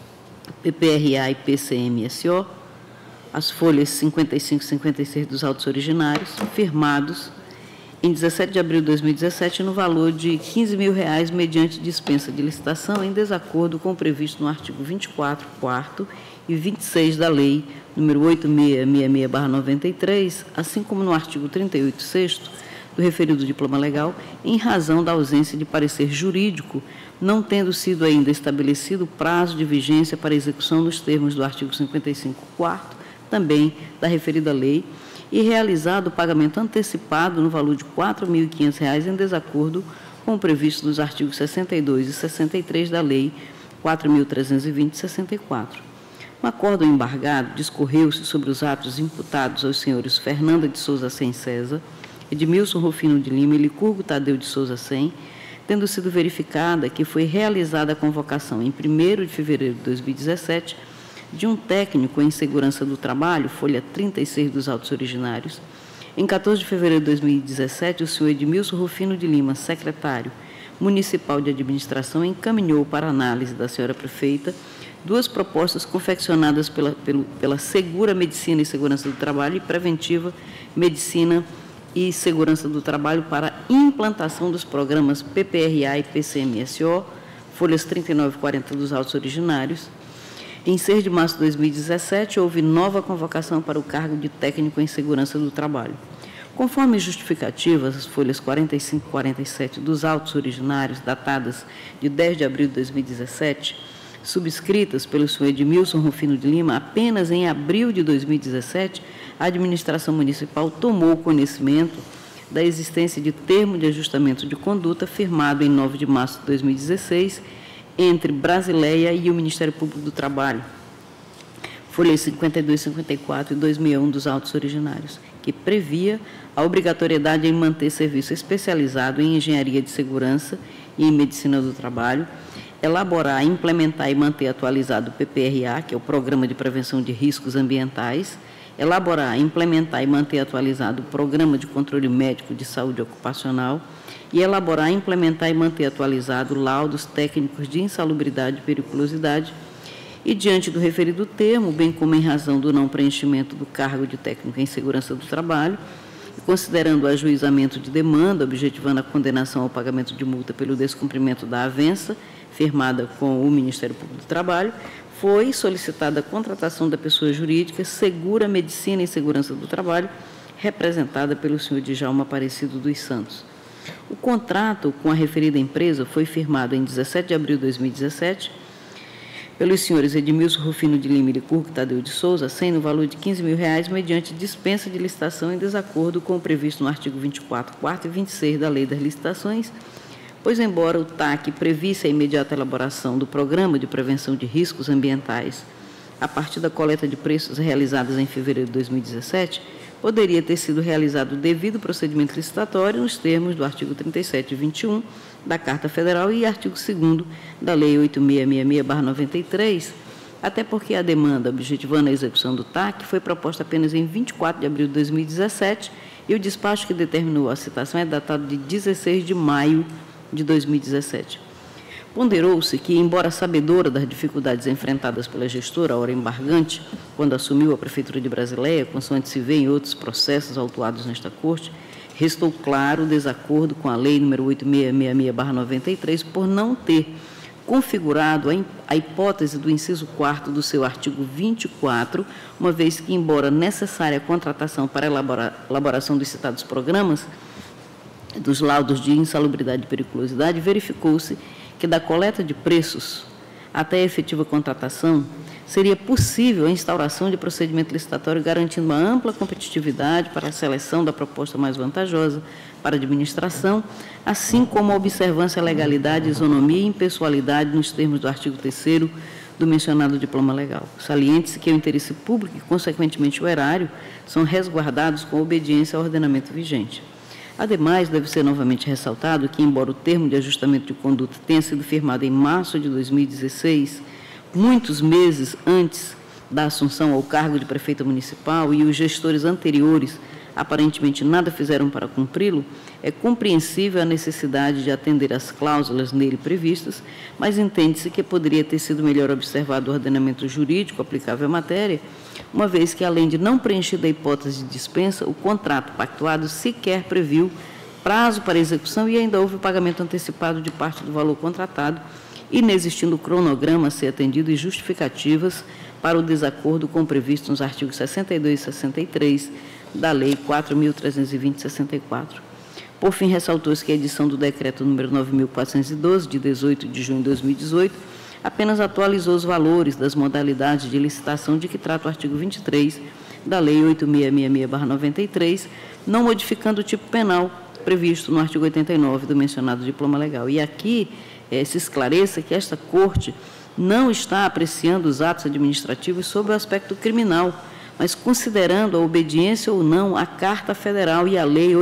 PPRA e PCMSO, as folhas 55 e 56 dos autos originários, firmados em 17 de abril de 2017, no valor de R$ 15.000, mediante dispensa de licitação, em desacordo com o previsto no artigo 24, 4º e 26 da Lei nº 8666/93, assim como no artigo 38, 6º do referido diploma legal, em razão da ausência de parecer jurídico, não tendo sido ainda estabelecido prazo de vigência para execução nos termos do artigo 55, 4º, também da referida lei, e realizado o pagamento antecipado no valor de R$ 4.500 em desacordo com o previsto nos artigos 62 e 63 da Lei 4.320/64. No acórdão embargado, discorreu-se sobre os atos imputados aos senhores Fernanda de Souza Sem César, Edmilson Rufino de Lima e Licurgo Tadeu de Souza Sem, tendo sido verificada que foi realizada a convocação em 1º de fevereiro de 2017 de um técnico em segurança do trabalho, folha 36 dos autos originários. Em 14 de fevereiro de 2017, o senhor Edmilson Rufino de Lima, secretário municipal de administração, encaminhou para análise da senhora prefeita 2 propostas confeccionadas pela Segura Medicina e Segurança do Trabalho e Preventiva Medicina e Segurança do Trabalho para implantação dos programas PPRA e PCMSO, folhas 39 e 40 dos autos originários. Em 6 de março de 2017, houve nova convocação para o cargo de técnico em segurança do trabalho. Conforme justificativas, as folhas 45 e 47 dos autos originários, datadas de 10 de abril de 2017, subscritas pelo senhor Edmilson Rufino de Lima, apenas em abril de 2017, a administração municipal tomou conhecimento da existência de termo de ajustamento de conduta firmado em 9 de março de 2016, entre Brasileia e o Ministério Público do Trabalho, folhas 52, 54 e 261 dos autos originários, que previa a obrigatoriedade em manter serviço especializado em engenharia de segurança e em medicina do trabalho, elaborar, implementar e manter atualizado o PPRA, que é o Programa de Prevenção de Riscos Ambientais, elaborar, implementar e manter atualizado o Programa de Controle Médico de Saúde Ocupacional e elaborar, implementar e manter atualizado laudos técnicos de insalubridade e periculosidade e, diante do referido termo, bem como em razão do não preenchimento do cargo de técnico em segurança do trabalho, considerando o ajuizamento de demanda, objetivando a condenação ao pagamento de multa pelo descumprimento da avença, firmada com o Ministério Público do Trabalho, foi solicitada a contratação da pessoa jurídica Segura Medicina e Segurança do Trabalho, representada pelo senhor Djalma Aparecido dos Santos. O contrato com a referida empresa foi firmado em 17 de abril de 2017 pelos senhores Edmilson Rufino de Lima e Licurgo Tadeu de Souza, no valor de R$ 15.000, mediante dispensa de licitação em desacordo com o previsto no artigo 24, 4º e 26 da Lei das Licitações, pois, embora o TAC previsse a imediata elaboração do Programa de Prevenção de Riscos Ambientais a partir da coleta de preços realizadas em fevereiro de 2017, poderia ter sido realizado o devido procedimento licitatório nos termos do artigo 37 e 21 da Carta Federal e artigo 2º da Lei 8666/93, até porque a demanda objetivando a execução do TAC foi proposta apenas em 24 de abril de 2017 e o despacho que determinou a citação é datado de 16 de maio de 2017. Ponderou-se que, embora sabedora das dificuldades enfrentadas pela gestora, a hora embargante, quando assumiu a Prefeitura de Brasileia, consoante se vê em outros processos autuados nesta Corte, restou claro o desacordo com a Lei nº 8666/93 por não ter configurado a hipótese do inciso 4º do seu artigo 24, uma vez que, embora necessária a contratação para a elaboração dos citados programas, dos laudos de insalubridade e periculosidade, verificou-se que da coleta de preços até a efetiva contratação seria possível a instauração de procedimento licitatório garantindo uma ampla competitividade para a seleção da proposta mais vantajosa para a administração, assim como a observância à legalidade, isonomia e impessoalidade nos termos do artigo 3º do mencionado diploma legal. Saliente-se que o interesse público e, consequentemente, o erário são resguardados com obediência ao ordenamento vigente. Ademais, deve ser novamente ressaltado que, embora o termo de ajustamento de conduta tenha sido firmado em março de 2016, muitos meses antes da assunção ao cargo de prefeito municipal e os gestores anteriores aparentemente nada fizeram para cumpri-lo, é compreensível a necessidade de atender às cláusulas nele previstas, mas entende-se que poderia ter sido melhor observado o ordenamento jurídico aplicável à matéria, uma vez que, além de não preenchida a hipótese de dispensa, o contrato pactuado sequer previu prazo para execução e ainda houve o pagamento antecipado de parte do valor contratado, inexistindo cronograma a ser atendido e justificativas para o desacordo com o previsto nos artigos 62 e 63 da Lei 4.320/64. Por fim, ressaltou-se que a edição do Decreto número 9.412, de 18 de junho de 2018, apenas atualizou os valores das modalidades de licitação de que trata o artigo 23 da Lei 8666/93, não modificando o tipo penal previsto no artigo 89 do mencionado diploma legal. E aqui se esclareça que esta Corte não está apreciando os atos administrativos sob o aspecto criminal, mas considerando a obediência ou não à Carta Federal e à Lei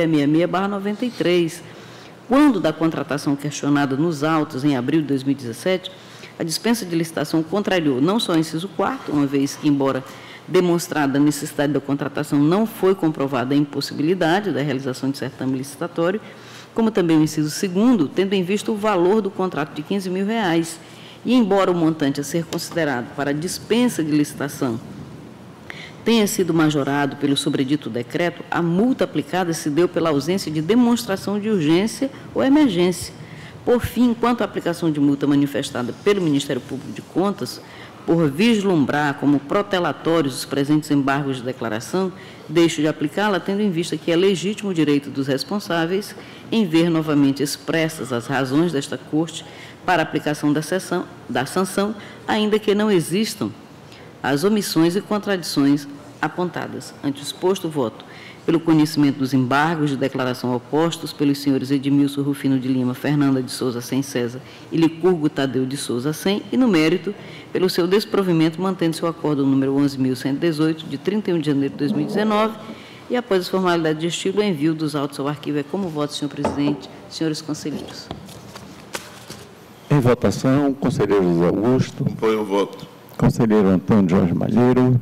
8666/93. Quando da contratação questionada nos autos em abril de 2017, a dispensa de licitação contrariou não só o inciso 4º, uma vez que, embora demonstrada a necessidade da contratação, não foi comprovada a impossibilidade da realização de certame licitatório, como também o inciso 2º, tendo em vista o valor do contrato de R$ 15.000, e embora o montante a ser considerado para a dispensa de licitação tenha sido majorado pelo sobredito decreto, a multa aplicada se deu pela ausência de demonstração de urgência ou emergência. Por fim, quanto à aplicação de multa manifestada pelo Ministério Público de Contas, por vislumbrar como protelatórios os presentes embargos de declaração, deixo de aplicá-la, tendo em vista que é legítimo direito dos responsáveis em ver novamente expressas as razões desta Corte para a aplicação da sanção, ainda que não existam as omissões e contradições apontadas. Ante o exposto, voto pelo conhecimento dos embargos de declaração opostos pelos senhores Edmilson Rufino de Lima, Fernanda de Souza Sem César e Licurgo Tadeu de Souza Sem, e no mérito pelo seu desprovimento, mantendo-se o acordo número 11.118, de 31 de janeiro de 2019, e após as formalidades de estilo, o envio dos autos ao arquivo. É como voto, senhor presidente, senhores conselheiros. Em votação, conselheiro José Augusto. Acompanho o voto. Conselheiro Antônio Jorge Malheiro.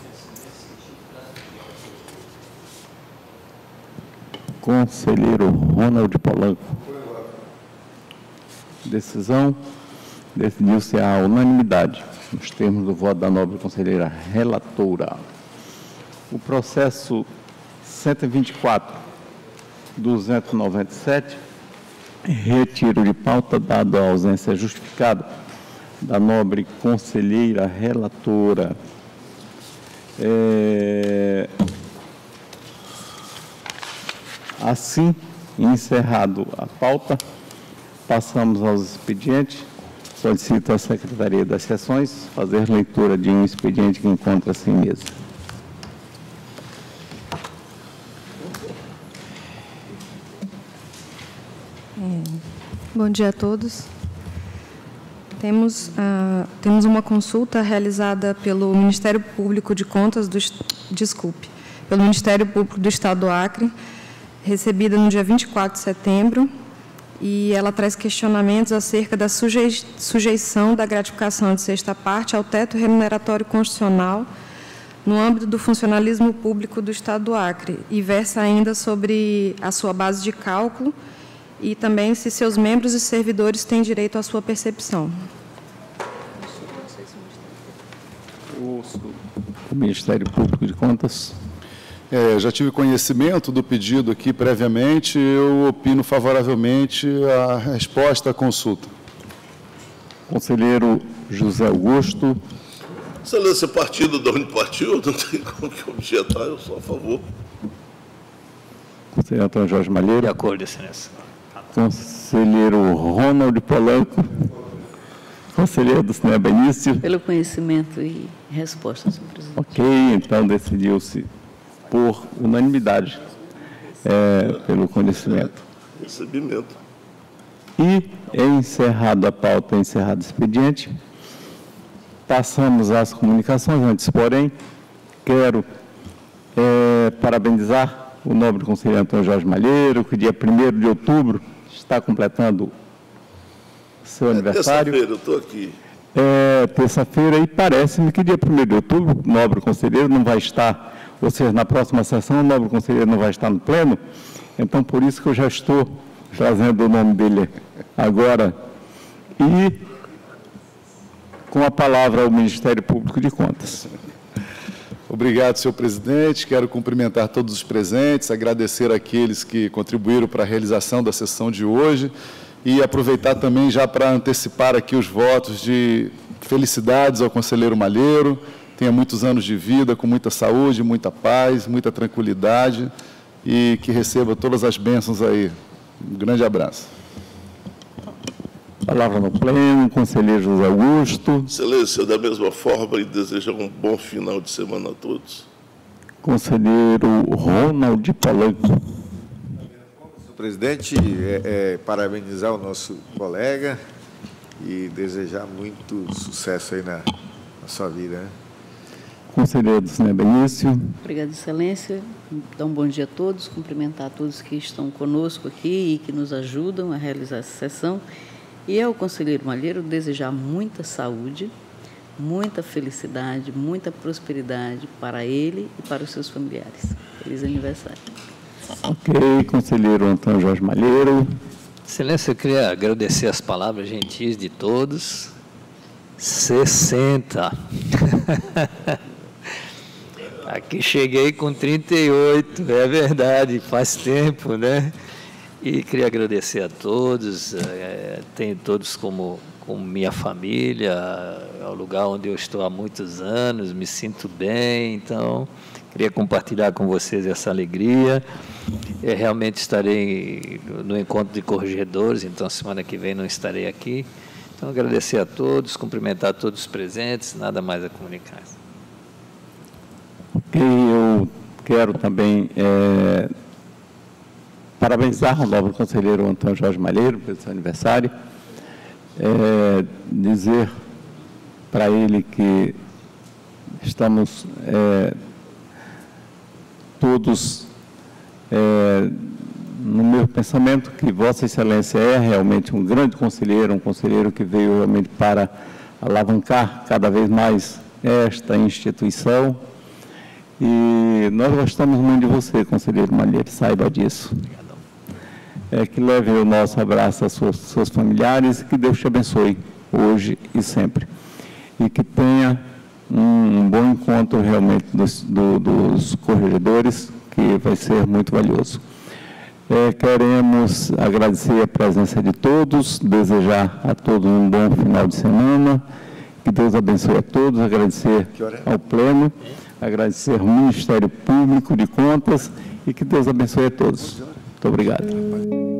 Conselheiro Ronald Polanco. Decisão. Decidiu-se a unanimidade, nos termos do voto da nobre conselheira relatora. O processo 124.297, retiro de pauta, dado a ausência justificada da nobre conselheira relatora. Assim, encerrado a pauta, passamos aos expedientes. Solicito à Secretaria das Sessões fazer leitura de um expediente que encontra-se em mesa. Bom dia a todos. Temos uma consulta realizada pelo Ministério Público de Contas pelo Ministério Público do Estado do Acre, recebida no dia 24 de setembro, e ela traz questionamentos acerca da sujeição da gratificação de sexta parte ao teto remuneratório constitucional no âmbito do funcionalismo público do Estado do Acre, e versa ainda sobre a sua base de cálculo e também se seus membros e servidores têm direito à sua percepção. O Ministério Público de Contas. Já tive conhecimento do pedido aqui previamente, eu opino favoravelmente a resposta à consulta. Conselheiro José Augusto. Excelência, partido de onde partiu, não tem como que objetar, eu sou a favor. Conselheiro Antônio Jorge Malheiro. De acordo, excelência. Conselheiro Ronald Polanco. Conselheiro do Cinema Benício. Pelo conhecimento e resposta, senhor presidente. Ok, então decidiu-se por unanimidade, pelo conhecimento. Recebimento. E, encerrado a pauta, encerrado o expediente, passamos às comunicações. Antes, porém, quero parabenizar o nobre conselheiro Antônio Jorge Malheiro, que dia 1º de outubro está completando seu aniversário. Terça-feira, eu estou aqui. Terça-feira, e parece-me que dia 1º de outubro, o nobre conselheiro não vai estar, ou seja, na próxima sessão, o nobre conselheiro não vai estar no pleno, então por isso que eu já estou trazendo o nome dele agora. E com a palavra ao Ministério Público de Contas. Obrigado, senhor presidente. Quero cumprimentar todos os presentes, agradecer àqueles que contribuíram para a realização da sessão de hoje e aproveitar também já para antecipar aqui os votos de felicidades ao conselheiro Malheiro. Tenha muitos anos de vida, com muita saúde, muita paz, muita tranquilidade e que receba todas as bênçãos aí. Um grande abraço. Palavra no pleno, conselheiro José Augusto. Excelência, da mesma forma, e desejar um bom final de semana a todos. Conselheiro Ronald Polanco. Senhor presidente, parabenizar o nosso colega e desejar muito sucesso aí na sua vida, né? Conselheiro do Cinema Benício. Obrigada, excelência. Então, bom dia a todos. Cumprimentar a todos que estão conosco aqui e que nos ajudam a realizar essa sessão. E ao conselheiro Malheiro desejar muita saúde, muita felicidade, muita prosperidade para ele e para os seus familiares. Feliz aniversário. Ok, conselheiro Antônio Jorge Malheiro. Excelência, eu queria agradecer as palavras gentis de todos. 60. Aqui cheguei com 38, é verdade, faz tempo, né? E queria agradecer a todos, tenho todos como minha família, é o lugar onde eu estou há muitos anos, me sinto bem, então queria compartilhar com vocês essa alegria. Eu realmente estarei no encontro de corregedores, então semana que vem não estarei aqui. Então agradecer a todos, cumprimentar todos os presentes, nada mais a comunicar. Ok, eu quero também parabenizar o nobre conselheiro Antônio Jorge Malheiro pelo seu aniversário, dizer para ele que estamos no meu pensamento que Vossa Excelência é realmente um grande conselheiro, um conselheiro que veio realmente para alavancar cada vez mais esta instituição. E nós gostamos muito de você, conselheiro Malheiro, saiba disso. Que leve o nosso abraço aos seus familiares, que Deus te abençoe hoje e sempre. E que tenha um bom encontro realmente dos corregedores, que vai ser muito valioso. Queremos agradecer a presença de todos, desejar a todos um bom final de semana, que Deus abençoe a todos, agradecer ao Pleno, agradecer ao Ministério Público de Contas e que Deus abençoe a todos. Muito obrigado.